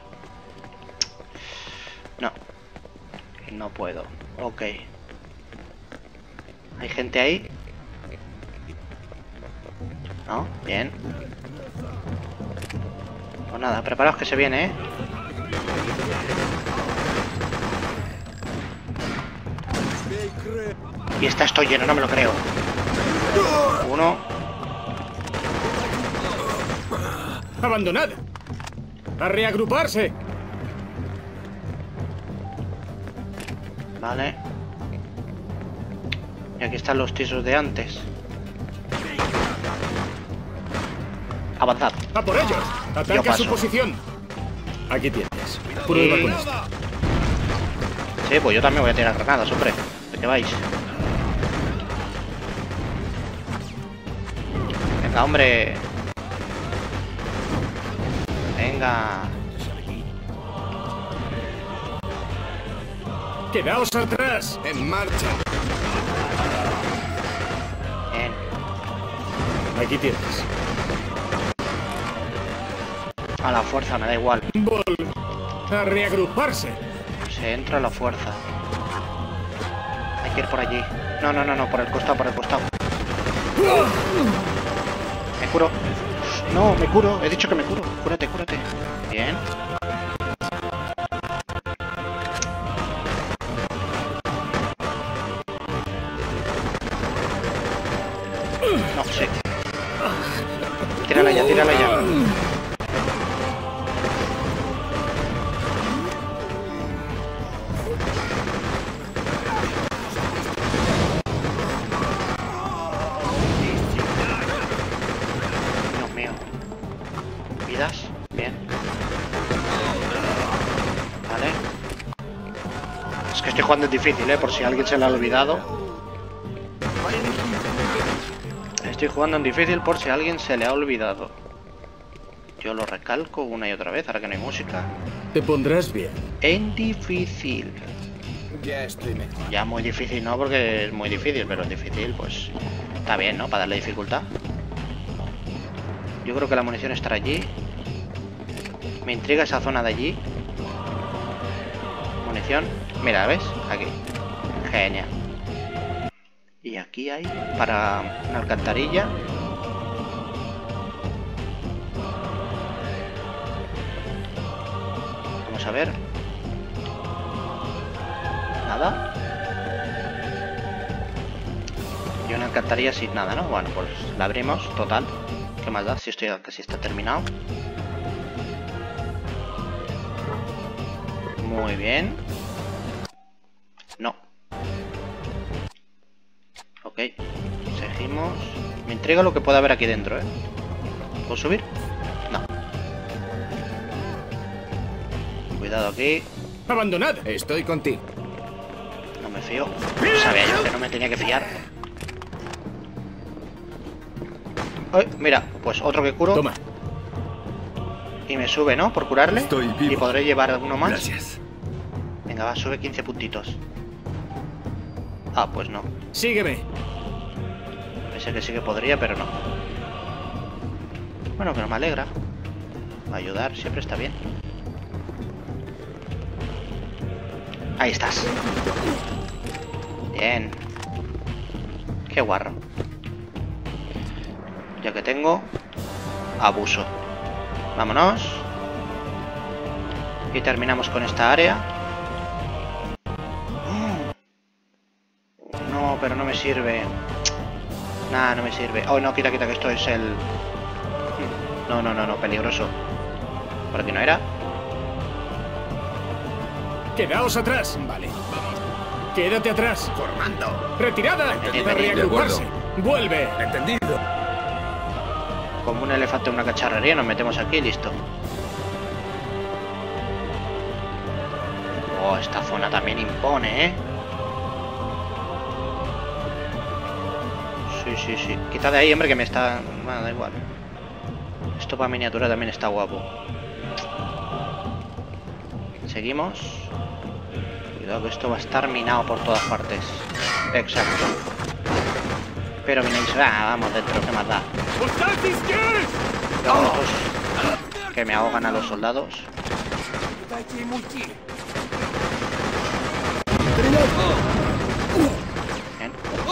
No. No puedo. Ok. ¿Hay gente ahí? No, bien. Pues nada, preparaos que se viene, ¿eh? Y está estoy lleno, no me lo creo. Uno. ¡Abandonad! ¡A reagruparse! Vale. Y aquí están los tiros de antes. Avanzad. ¡A por ellos! Yo ¡Ataca paso. su posición! Aquí tienes. Prueba con esto. Sí, pues yo también voy a tirar granadas, hombre. ¿De qué vais? Venga, hombre. Venga. ¡Quedaos atrás! ¡En marcha! Bien. Aquí tienes. A la fuerza, me da igual. A reagruparse. Se entra a la fuerza. Hay que ir por allí. No, no, no, no, por el costado, por el costado. Me curo. No, me curo. He dicho que me curo. Cúrate, cúrate. Bien. No, sí. Tírala ya, tírala ya. Dios mío. ¿Vidas? Bien. Vale. Es que estoy jugando en difícil, por si a alguien se le ha olvidado. Estoy jugando en difícil por si a alguien se le ha olvidado. Yo lo recalco una y otra vez, ahora que no hay música. Te pondrás bien. En difícil. Ya estoy mejor. Ya muy difícil no, porque es muy difícil, pero en difícil pues está bien, ¿no? Para darle dificultad. Yo creo que la munición estará allí. Me intriga esa zona de allí. Munición. Mira, ¿ves? Aquí. Genial. Y aquí hay para una alcantarilla. Vamos a ver. Nada. Y una alcantarilla sin nada, ¿no? Bueno, pues la abrimos, total. ¿Qué más da? Si estoy casi está terminado. Muy bien. No. Ok. Seguimos. Me intriga lo que puede haber aquí dentro, ¿eh? ¿Puedo subir? No. Cuidado aquí. ¡Abandonad! Estoy contigo. No me fío. Sabía yo que no me tenía que fiar. Ay, mira, pues otro que curo. Toma. Y me sube, ¿no? Por curarle. Estoy vivo. Y podré llevar alguno más. Gracias. Venga, va, sube 15 puntitos. Ah, pues no. Sígueme. Pensé que sí que podría, pero no. Bueno, pero me alegra. Ayudar siempre está bien. Ahí estás. Bien. Qué guarro. Ya que tengo... abuso. Vámonos. Y terminamos con esta área. No, pero no me sirve. Nada, no me sirve. Oh, no, quita, que esto es el... No, peligroso. ¿Por aquí no era? Quedaos atrás. Vale. Quédate atrás. Formando. ¡Retirada! A reagruparse. ¡Vuelve! Entendido. Como un elefante en una cacharrería, nos metemos aquí y listo. Oh, esta zona también impone, ¿eh? Sí. Quita de ahí, hombre, que me está... Bueno, da igual. Esto para miniatura también está guapo. Seguimos. Cuidado que esto va a estar minado por todas partes. Exacto. Pero minéis... vamos dentro, ¿qué más da? Que me ahogan a los soldados. Bien.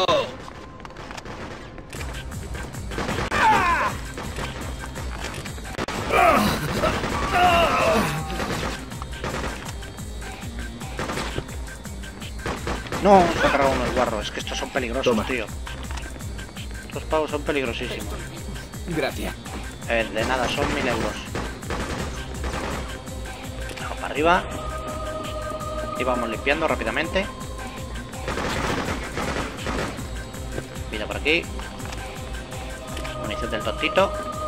No, se ha cargado unos guarros. Es que estos son peligrosos, Toma. tío. Estos pavos son peligrosísimos. Gracias. De nada, son 1000 euros. Vamos para arriba. Y vamos limpiando rápidamente. Vida por aquí. Munición del tontito.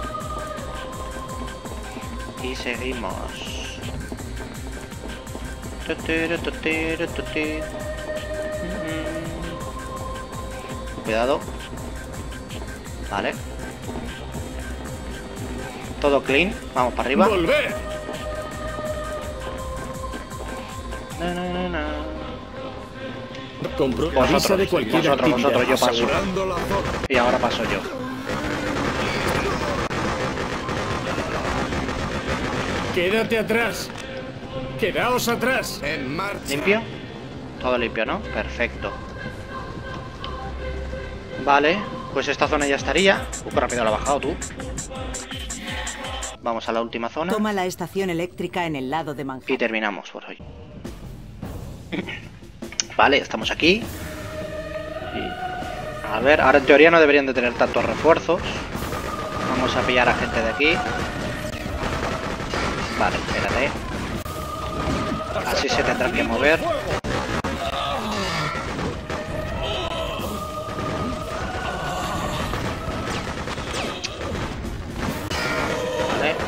Y seguimos. Cuidado. Vale. Todo clean. Vamos para arriba. ¡Volver! Compro. Avisa de cualquier actividad. Vosotros, yo paso. Asegurando la zona. Y ahora paso yo. Quédate atrás. Quedaos atrás. En marcha. ¿Limpio? Todo limpio, ¿no? Perfecto. Vale, pues esta zona ya estaría. Qué rápido la ha bajado tú. Vamos a la última zona. Toma la estación eléctrica en el lado de Y Manhattan. terminamos por hoy. Vale, estamos aquí. Y... a ver, ahora en teoría no deberían de tener tantos refuerzos. Vamos a pillar a gente de aquí. Vale, espérate. Así se tendrán que mover. Vale.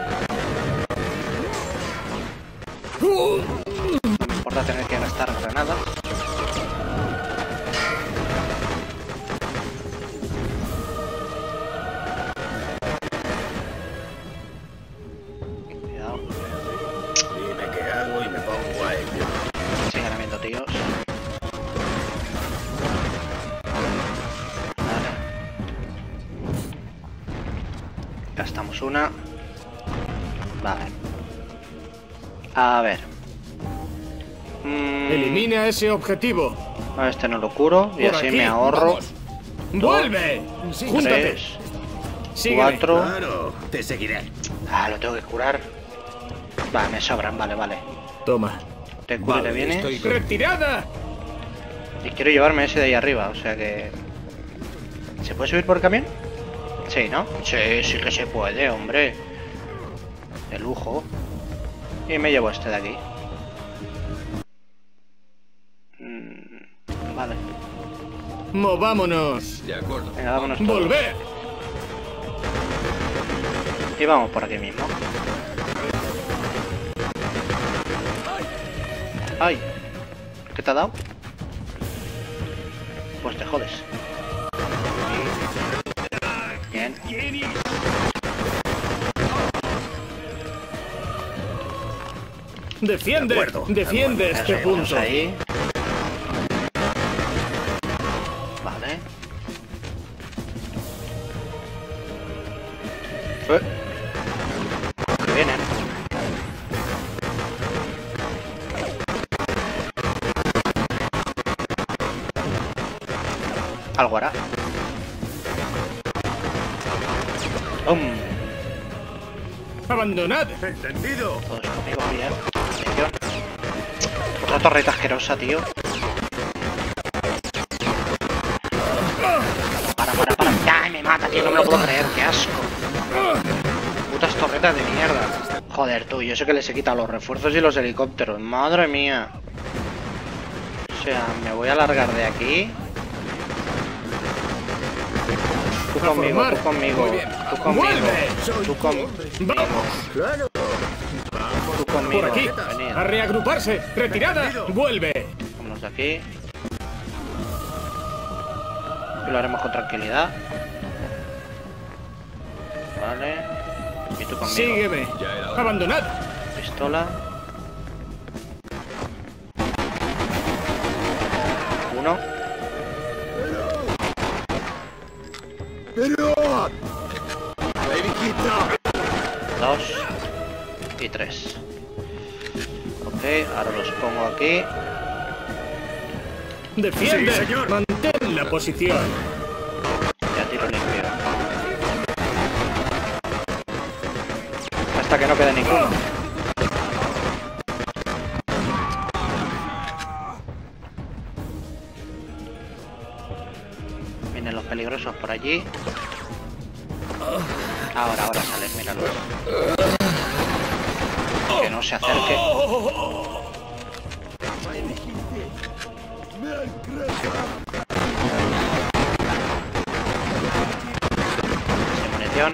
No me importa tener que gastar granadas. Cuidado. Dime qué hago y me pongo a ello. Sigan habiendo tíos. Vale. Gastamos una. Vale. A ver. Elimina ese objetivo. A este no lo curo y Por así aquí, me ahorro. Vamos. ¡Vuelve! ¡Júntate! 3, Sígueme. 4. Claro, te seguiré. Ah, lo tengo que curar. Va, me sobran, vale, vale. Toma. Te curo, Vale, te vienes. estoy- ¡Retirada! Y quiero llevarme ese de ahí arriba, o sea que... ¿Se puede subir por el camión? Sí, ¿no? Sí, sí que se puede, hombre. De lujo. Y me llevo este de aquí. Vale. ¡Movámonos! De acuerdo. Venga, vámonos todos. ¡Volver! Y vamos por aquí mismo. ¡Ay! ¿Qué te ha dado? Pues te jodes. Bien. ¡Defiende! De acuerdo. ¡Defiende Eso, este vamos punto! ahí. Vale. Que vienen. Algo hará. ¡Abandonad! Entendido. Todos conmigo, bien. Atención. Otra torreta asquerosa, tío. Para. ¡Ay, me mata, tío! No me lo puedo creer. ¡Qué asco! Putas torretas de mierda. Joder, tú. Yo sé que les he quitado los refuerzos y los helicópteros. ¡Madre mía! O sea, me voy a largar de aquí. Tú conmigo. Tú conmigo. Por aquí. Venid. A reagruparse. Retirada. Vuelve. Vámonos de aquí. Y lo haremos con tranquilidad. Vale. Y tú conmigo. Sígueme. Abandonad. Pistola. Uno. Dos. Y tres. Ok, ahora los pongo aquí. Defiende. Sí, señor. Mantén la posición. Ya tiro limpio. Hasta que no quede ninguno. Vienen los peligrosos por allí. Ahora salen, míralo. Que no se acerque. Sin munición.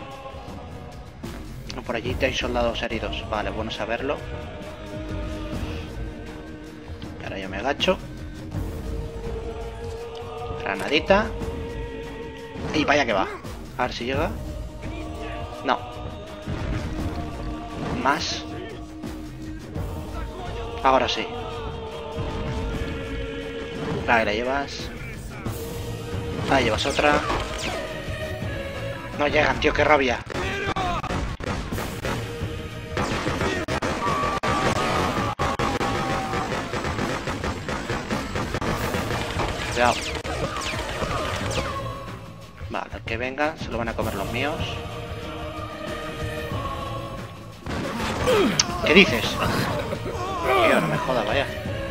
Por allí hay soldados heridos. Vale, bueno saberlo. Y ahora yo me agacho. Granadita. Y vaya que va. A ver si llega. No. Más. Ahora sí. Ahí la llevas. Ahí llevas otra. No llegan, tío, qué rabia. Cuidado. Vale, el que venga se lo van a comer los míos. ¿Qué dices? Tío, no me jodas, vaya.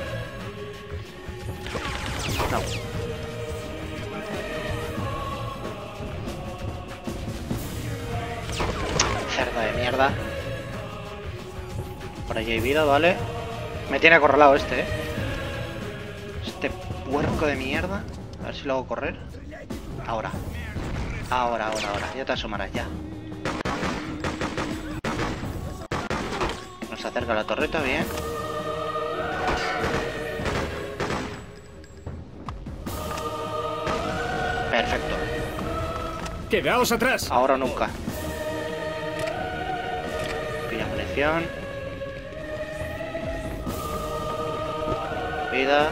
No. Cerda de mierda. Por allí hay vida, ¿vale? Me tiene acorralado este, ¿eh? Este puerco de mierda. A ver si lo hago correr. Ahora. Ahora. Ya te asomarás, ya. Nos acerca la torreta, bien. Perfecto. Quedaos atrás. Ahora o nunca. Pilla munición. Vida.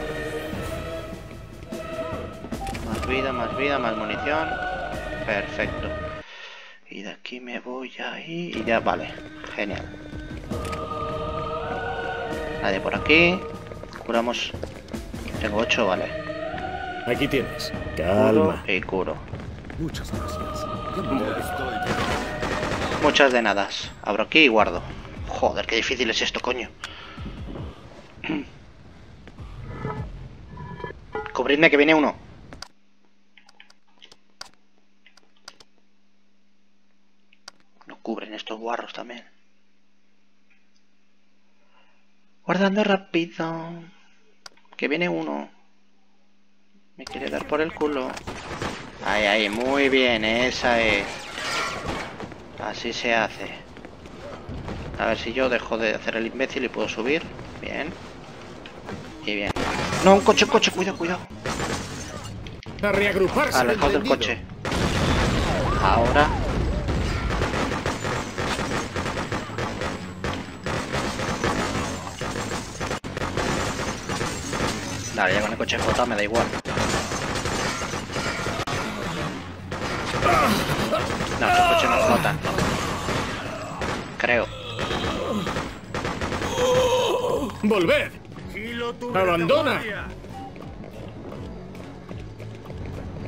Más vida, más munición. Perfecto. Y de aquí me voy ahí y ya, vale. Genial. Nadie por aquí. Curamos. Tengo 8, vale. Aquí tienes. Curo Calma. y curo. Muchas gracias. Muchas de nada. Abro aquí y guardo. Joder, qué difícil es esto, coño. Cubridme que viene uno. No cubren estos guarros también. Guardando rápido. Que viene uno. Me quiere dar por el culo. Ahí, muy bien, esa es. Así se hace. A ver si yo dejo de hacer el imbécil y puedo subir. Bien. Y bien. No, un coche, cuidado. A reagruparse. Alejaos del coche. Ahora. Dale, ya con el coche explotado me da igual. No, estos coches no flotan. Creo. Volved. Abandona.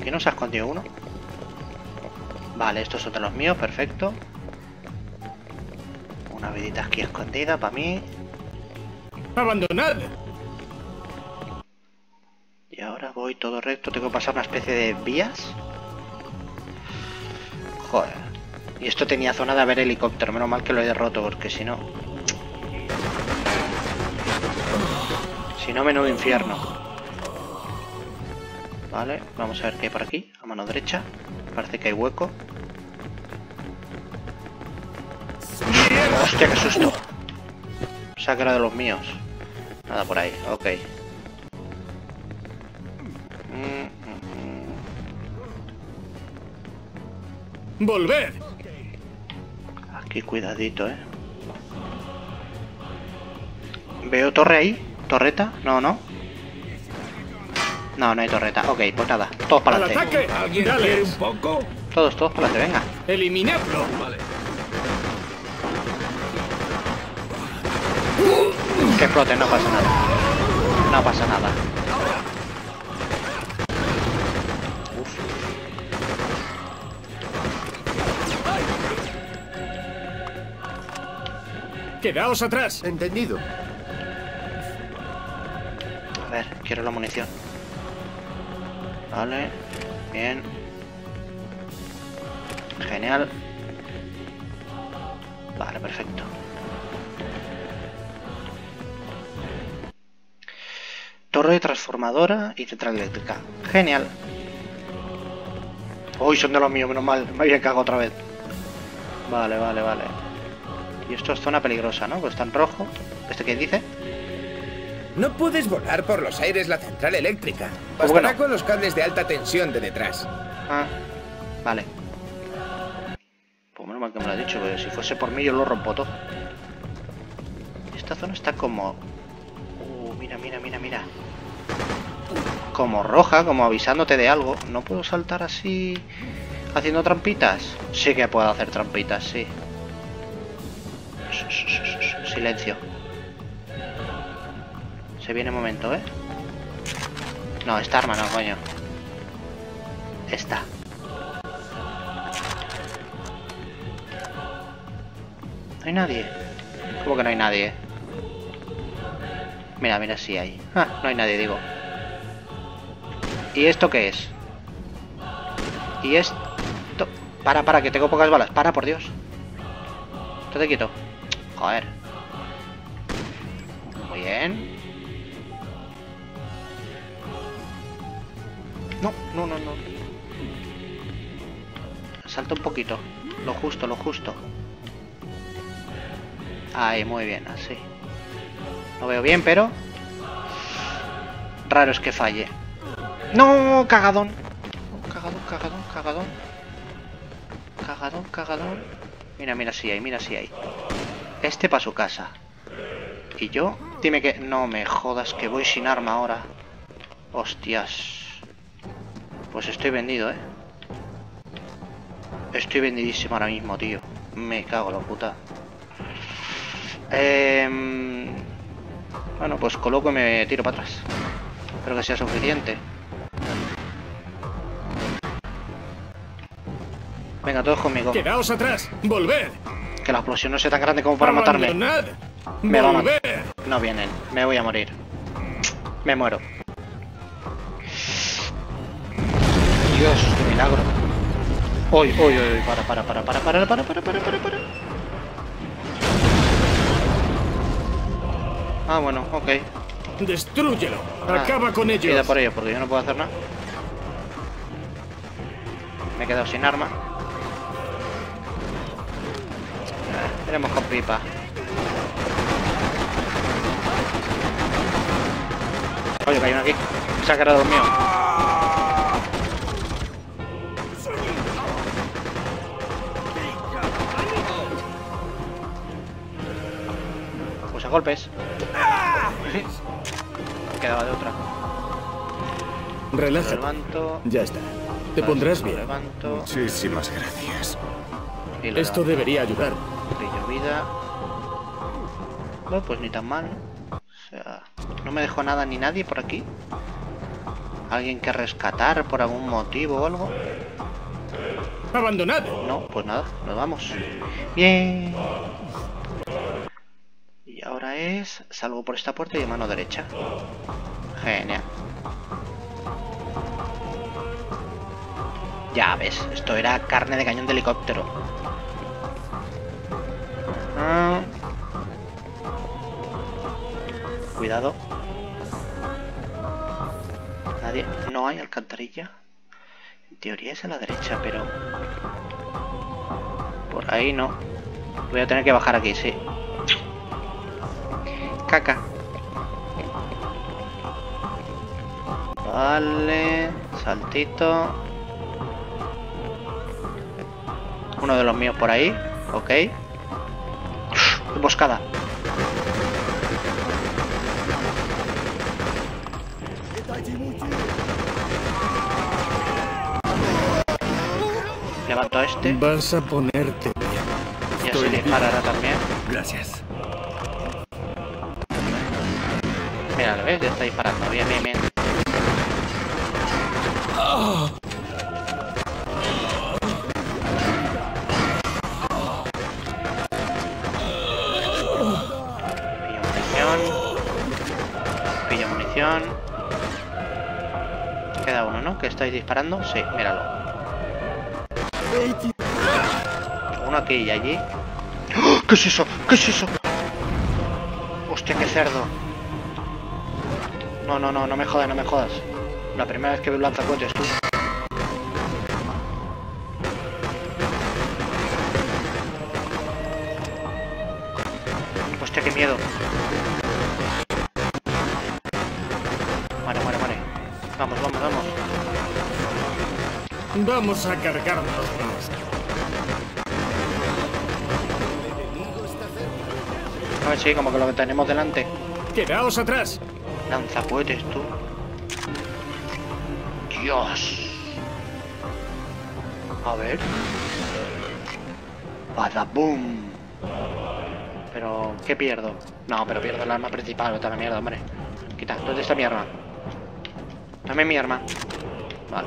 Aquí no se ha escondido uno. Vale, estos son de los míos, perfecto. Una vidita aquí escondida para mí. ¡Abandonad! Y ahora voy todo recto. Tengo que pasar una especie de vías. Joder. Y esto tenía zona de haber helicóptero. Menos mal que lo he derroto, porque si no... Si no, menudo infierno. Vale, vamos a ver qué hay por aquí. A mano derecha. Parece que hay hueco. ¡Hostia, qué susto! Pensaba que era de los míos. Nada por ahí, ok. ¡Volved! Aquí cuidadito, ¿Veo torre ahí? ¿Torreta? No, no. No, no hay torreta. Ok, pues nada. Todos para ¡Al adelante. ataque! ¿Alguien Dale. quiere un poco? Todos para adelante, venga. ¡Eliminadlo! Vale. Que exploten, no pasa nada. No pasa nada. Uf. ¡Quedaos atrás! Entendido. A ver, quiero la munición. Vale. Bien. Genial. Vale, perfecto. Torre transformadora y central eléctrica. Genial. Uy, son de los míos, menos mal. Me había cagado otra vez. Vale, vale, vale. Y esto es zona peligrosa, ¿no? Pues está en rojo. ¿Este qué dice? No puedes volar por los aires la central eléctrica. Pues Bastará bueno. con los cables de alta tensión de detrás. Ah, vale. Pues menos mal que me lo ha dicho, porque si fuese por mí yo lo rompo todo. Esta zona está como... mira, mira, mira, mira. Como roja, como avisándote de algo. ¿No puedo saltar así haciendo trampitas? Sí que puedo hacer trampitas, sí. Silencio. Se viene momento, ¿eh? No, esta arma no, coño. Esta. ¿No hay nadie? ¿Cómo que no hay nadie? Mira, mira, sí hay. Ah, no hay nadie, digo. ¿Y esto qué es? ¿Y esto? Para, que tengo pocas balas. Para, por Dios. Estate quieto. Joder. Muy bien. No, no, no, no. Salta un poquito. Lo justo, lo justo. Ahí, muy bien, así. Lo veo bien, pero... Raro es que falle. ¡No! ¡Cagadón! Cagadón, cagadón, cagadón. Cagadón, cagadón. Mira, mira si hay, mira si hay. Este para su casa. Y yo, dime que... No me jodas, que voy sin arma ahora. Hostias. Pues estoy vendido, ¿eh? Estoy vendidísimo ahora mismo, tío. Me cago en la puta. Bueno, pues coloco y me tiro para atrás. Espero que sea suficiente. Venga, todos conmigo. ¡Quedaos atrás! ¡Volved! Que la explosión no sea tan grande como para matarme. ¡Abandonad! Me va a ¡Volved! matar. No vienen. Me voy a morir. Me muero. Dios, qué milagro. Uy, uy, uy, para. Ah, bueno, ok. ¡Destrúyelo! Ah, ¡Acaba con ellos! Cuida por ello, porque yo no puedo hacer nada. Me he quedado sin arma. Iremos con pipa. Oye, que hay uno aquí. Se ha quedado dormido. Pues a golpes. Quedaba de otra. Lo Relájate. levanto. Ya está. Te pondrás Lo bien. levanto. Muchísimas gracias. Y lo Esto levanto. debería ayudar. Pillo vida. Bueno, pues ni tan mal. O sea, no me dejó nada ni nadie por aquí. ¿Alguien que rescatar por algún motivo o algo? ¡Abandonad! No, pues nada, nos vamos. Bien. Y ahora es... Salgo por esta puerta y de mano derecha. Genial. Ya ves, esto era carne de cañón de helicóptero. Cuidado. Nadie... No hay alcantarilla. En teoría es a la derecha, pero... Por ahí no. Voy a tener que bajar aquí, sí. Caca. Vale. Saltito. Uno de los míos por ahí. Ok. Emboscada. Levanto a este. Vas a ponerte. Ya se disparará también. Gracias. Mira, ¿lo ves? Ya está disparando. Bien, bien, bien. Pillo munición. Queda uno, ¿no? Que estáis disparando. Sí, míralo. Uno aquí y allí. ¡Oh! ¿Qué es eso? ¿Qué es eso? Hostia, qué cerdo. No, no, no, no me jodas, no me jodas. La primera vez que veo un lanzacohetes, tú. Hostia, qué miedo. Muere, muere, muere. Vamos, vamos, vamos. Vamos a cargarnos. A ver, sí, como que lo que tenemos delante. ¡Quedaos atrás! Lanzacohetes, tú. Dios. A ver. Badabum. Pero, ¿qué pierdo? No, pero pierdo el arma principal. Vete a la mierda, hombre. Quita, ¿dónde está mi arma? Dame mi arma. Vale.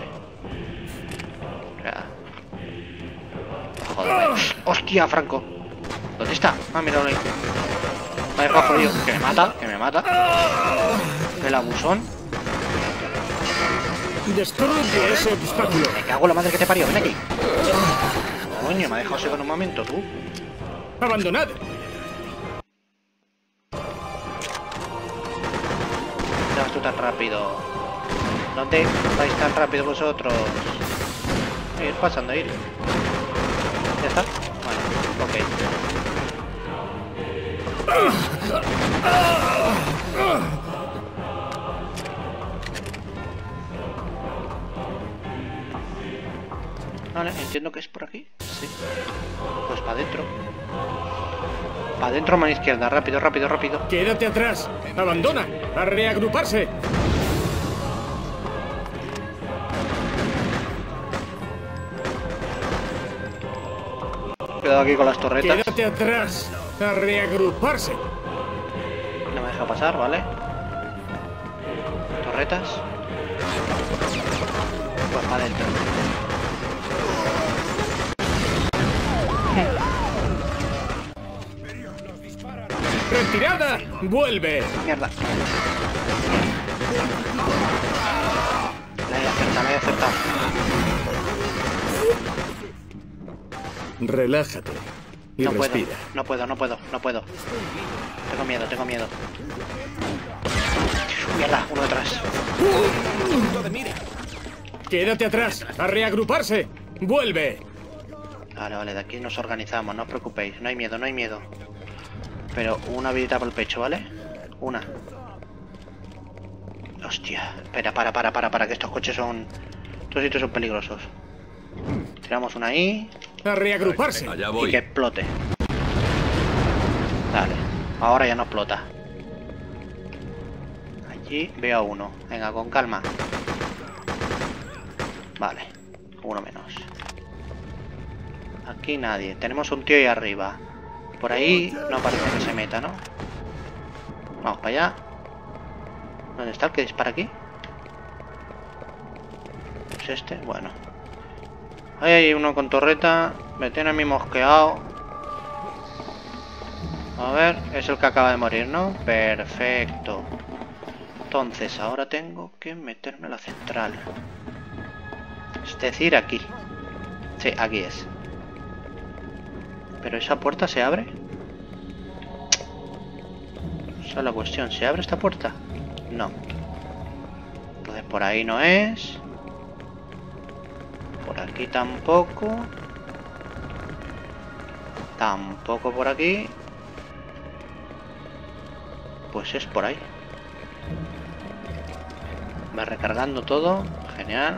Ya. Joder. ¡Hostia, Franco! ¿Dónde está? Ah, míralo ahí. Me ha dejado jodido. Que me mata, que me mata. El abusón. Destruye ese obstáculo. Me cago en la madre que te parió. Ven aquí. Coño, me ha dejado seco en un momento, tú. ¡Abandonad! ¿Dónde vas tú tan rápido? ¿Dónde vais tan rápido vosotros? Ir pasando, ir. ¿Ya está? Bueno, ok. Vale, entiendo que es por aquí. Sí. Pues para adentro. Para adentro, mano izquierda. Rápido, rápido, rápido. ¡Quédate atrás! ¡Abandona! ¡A reagruparse! Cuidado aquí con las torretas. ¡Quédate atrás! ¡A reagruparse! No me deja pasar, ¿vale? Torretas. Pues para adentro. ¡Retirada! ¡Vuelve! Mierda. La he acertado, la he acertado. Relájate y No puedo, respira. no puedo, no puedo, no puedo. Tengo miedo, tengo miedo. Mierda, uno detrás. ¡Quédate atrás! ¡A reagruparse! ¡Vuelve! Vale, vale, de aquí nos organizamos, no os preocupéis. No hay miedo, no hay miedo. Pero una vidita por el pecho, ¿vale? Una. Hostia. Espera, para, que estos coches son... Estos sitios son peligrosos. Tiramos una ahí. ¡A reagruparse! Allá Y voy. que explote. Dale. Ahora ya no explota. Allí veo a uno. Venga, con calma. Vale. Uno menos. Aquí nadie. Tenemos un tío ahí arriba. Por ahí no parece que se meta, ¿no? Vamos para allá. ¿Dónde está el que dispara aquí? ¿Es este? Bueno. Ahí hay uno con torreta. Me tiene a mí mosqueado. A ver, es el que acaba de morir, ¿no? Perfecto. Entonces, ahora tengo que meterme a la central. Es decir, aquí. Sí, aquí es. Pero esa puerta se abre. Esa es la cuestión. ¿Se abre esta puerta? No. Entonces por ahí no es. Por aquí tampoco. Tampoco por aquí. Pues es por ahí. Va recargando todo. Genial.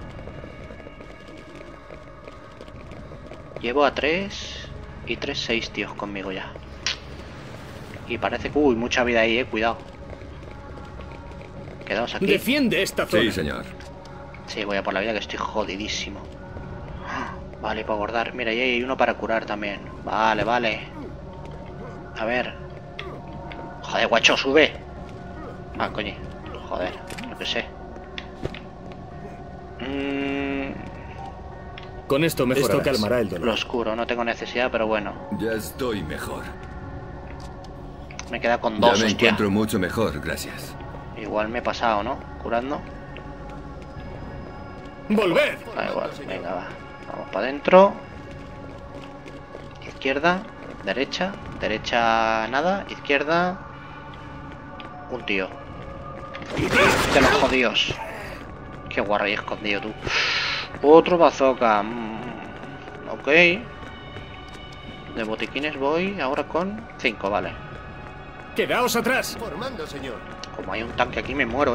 Llevo a 3 y 6 tíos conmigo ya. Y parece que... Uy, mucha vida ahí, cuidado. Quedaos aquí. Defiende esta zona. Sí, señor. Sí, voy a por la vida que estoy jodidísimo. Vale, para guardar. Mira, y hay uno para curar también. Vale, vale. A ver. Joder, guacho, sube. Ah, coño. Joder, no que sé. Con esto mejorarás. Esto calmará el dolor. Lo oscuro, no tengo necesidad, pero bueno. Ya estoy mejor. Me queda con 2, ya me hostia. encuentro mucho mejor, gracias. Igual me he pasado, ¿no? Curando. ¡Volver! Da igual, venga, va. Vamos para adentro. Izquierda, derecha. Derecha, nada. Izquierda. Un tío. De los jodidos. Qué guarro y escondido tú. Otro bazooka. Ok. De botiquines voy ahora con 5, vale. ¡Quedaos atrás! Formando, señor. Como hay un tanque aquí me muero,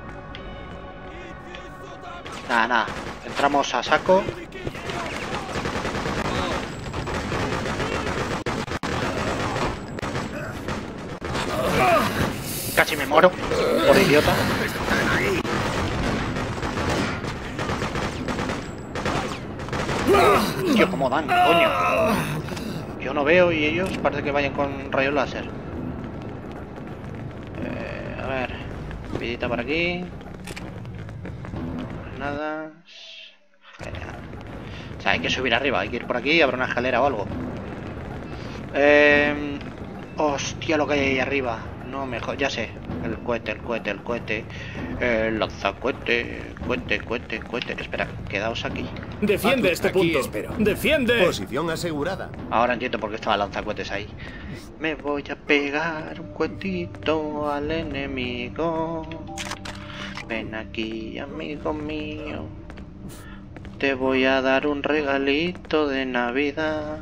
Nada, nada. Entramos a saco. Casi me muero. Por idiota. Tío, cómo dan, coño. Yo no veo y ellos parece que vayan con rayos láser. A ver. Vidita por aquí. Nada. Genial. O sea, hay que subir arriba. Hay que ir por aquí y habrá una escalera o algo. Hostia, lo que hay ahí arriba. No, mejor, ya sé. El cohete. El lanzacohete. Cohete. Espera, quedaos aquí. Defiende este punto. Espero. Defiende. Posición asegurada. Ahora entiendo por qué estaba el lanzacohetes ahí. Me voy a pegar un cuetito al enemigo. Ven aquí, amigo mío. Te voy a dar un regalito de Navidad.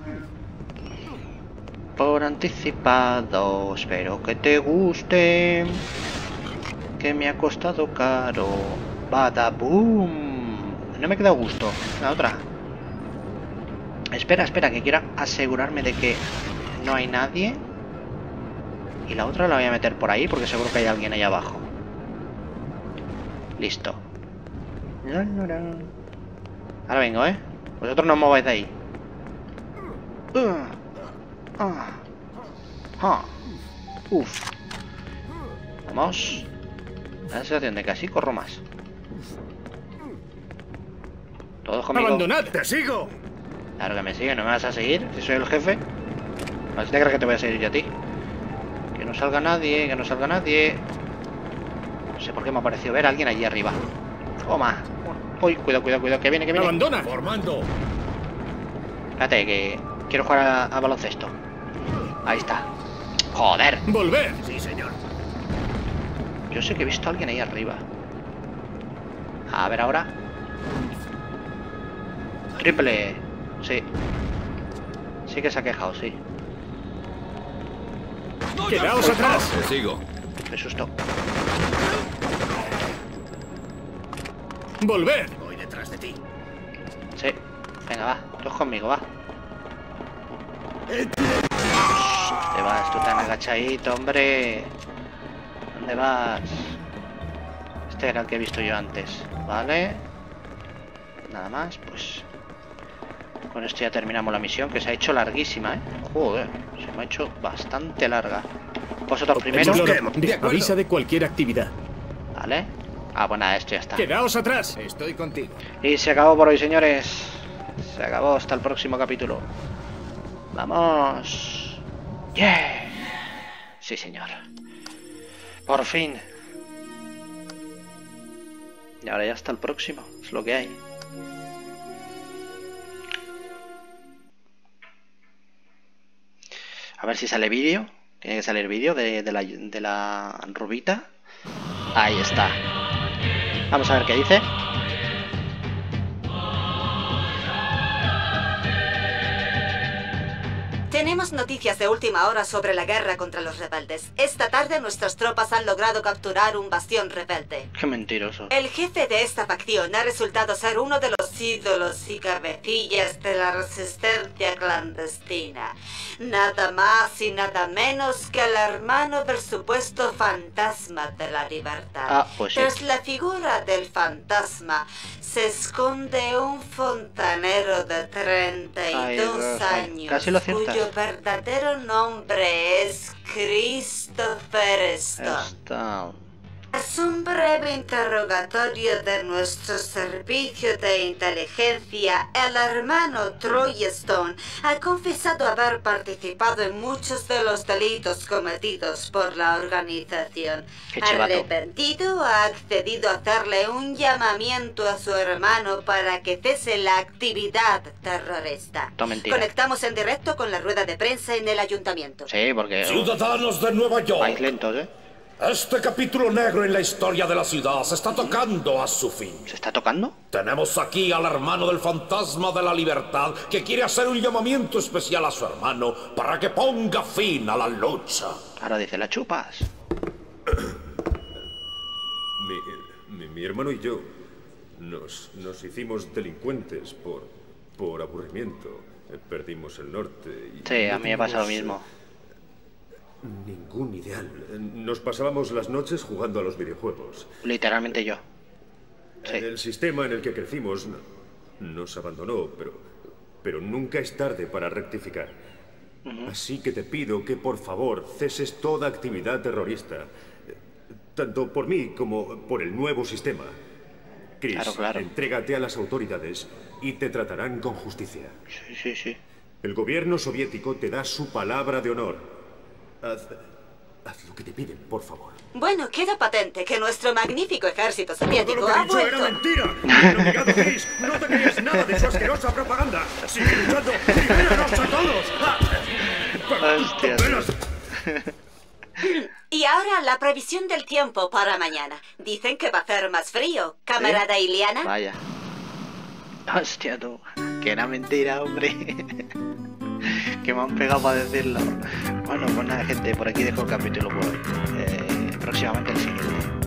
Por anticipado, espero que te guste. Que me ha costado caro. Badaboom. No me queda gusto. La otra. Espera, que quiero asegurarme de que no hay nadie. Y la otra la voy a meter por ahí porque seguro que hay alguien ahí abajo. Listo. Ahora vengo, Vosotros no os mováis de ahí. Uf. Vamos. La sensación de que así corro más. Todos conmigo. ¡Abandonad! ¡Te sigo! Claro que me sigue, ¿no me vas a seguir? Si soy el jefe. A ver si te crees que te voy a seguir yo a ti. Que no salga nadie, que no salga nadie. No sé por qué me ha parecido ver a alguien allí arriba. Toma. Uy, cuidado, que viene. ¡Abandona! Formando. Espérate, que quiero jugar a baloncesto. Ahí está. ¡Joder! ¡Volver! Sí, señor. Yo sé que he visto a alguien ahí arriba. A ver ahora. Triple. Sí. Sí que se ha quejado, sí. ¡Quedaos atrás! Te sigo. Me susto. ¡Volver! Voy detrás de ti. Sí. Venga, va. Tú conmigo, va. ¿Dónde vas? Tú tan agachadito, hombre. ¿Dónde vas? Este era el que he visto yo antes. Vale. Nada más, pues. Con esto ya terminamos la misión, que se ha hecho larguísima, Joder, se me ha hecho bastante larga. Vosotros primero. Avisa de cualquier actividad. Vale. Ah, pues nada, esto ya está. Quedaos atrás. Estoy contigo. Y se acabó por hoy, señores. Se acabó, hasta el próximo capítulo. ¡Vamos! ¡Yeah! Sí, señor. Por fin. Y ahora ya hasta el próximo. Es lo que hay. A ver si sale vídeo. Tiene que salir vídeo de la rubita. Ahí está. Vamos a ver qué dice. Tenemos noticias de última hora sobre la guerra contra los rebeldes. Esta tarde nuestras tropas han logrado capturar un bastión rebelde. Qué mentiroso. El jefe de esta facción ha resultado ser uno de los ídolos y cabecillas de la resistencia clandestina. Nada más y nada menos que el hermano del supuesto fantasma de la libertad. Ah, pues sí. Tras la figura del fantasma se esconde un fontanero de 32 años. Casi lo aciertas. Cuyo verdadero nombre es Christopher Stone. Tras un breve interrogatorio de nuestro servicio de inteligencia, el hermano Troy Stone ha confesado haber participado en muchos de los delitos cometidos por la organización. Arrepentido, ha accedido a hacerle un llamamiento a su hermano para que cese la actividad terrorista. Conectamos en directo con la rueda de prensa en el ayuntamiento. Sí, porque... Ciudadanos de Nueva York. Vais lentos, ¿eh? Este capítulo negro en la historia de la ciudad se está tocando a su fin. ¿Se está tocando? Tenemos aquí al hermano del fantasma de la libertad que quiere hacer un llamamiento especial a su hermano para que ponga fin a la lucha. Ahora dice, la chupas. Mi hermano y yo nos hicimos delincuentes por aburrimiento. Perdimos el norte y... Sí, a mí me pasa lo mismo. Ningún ideal. Nos pasábamos las noches jugando a los videojuegos. Literalmente yo. Sí. El sistema en el que crecimos nos abandonó, pero nunca es tarde para rectificar. Así que te pido que por favor ceses toda actividad terrorista, tanto por mí como por el nuevo sistema. Chris, claro. Entrégate a las autoridades y te tratarán con justicia. Sí. El gobierno soviético te da su palabra de honor. Haz lo que te piden, por favor. Bueno, queda patente que nuestro magnífico ejército soviético ha vuelto... ¡Era mentira! ¡Bien obligado, Chris! ¡No te creías nada de su asquerosa propaganda! ¡Sigue luchando! ¡Libéranos a todos! Hostia. Y ahora la previsión del tiempo para mañana. Dicen que va a hacer más frío. ¿Camarada Iliana? Vaya. Hostia, tú. Que era mentira, hombre. Que me han pegado para decirlo. Bueno, pues nada, gente, por aquí dejo el capítulo por hoy. Próximamente el siguiente.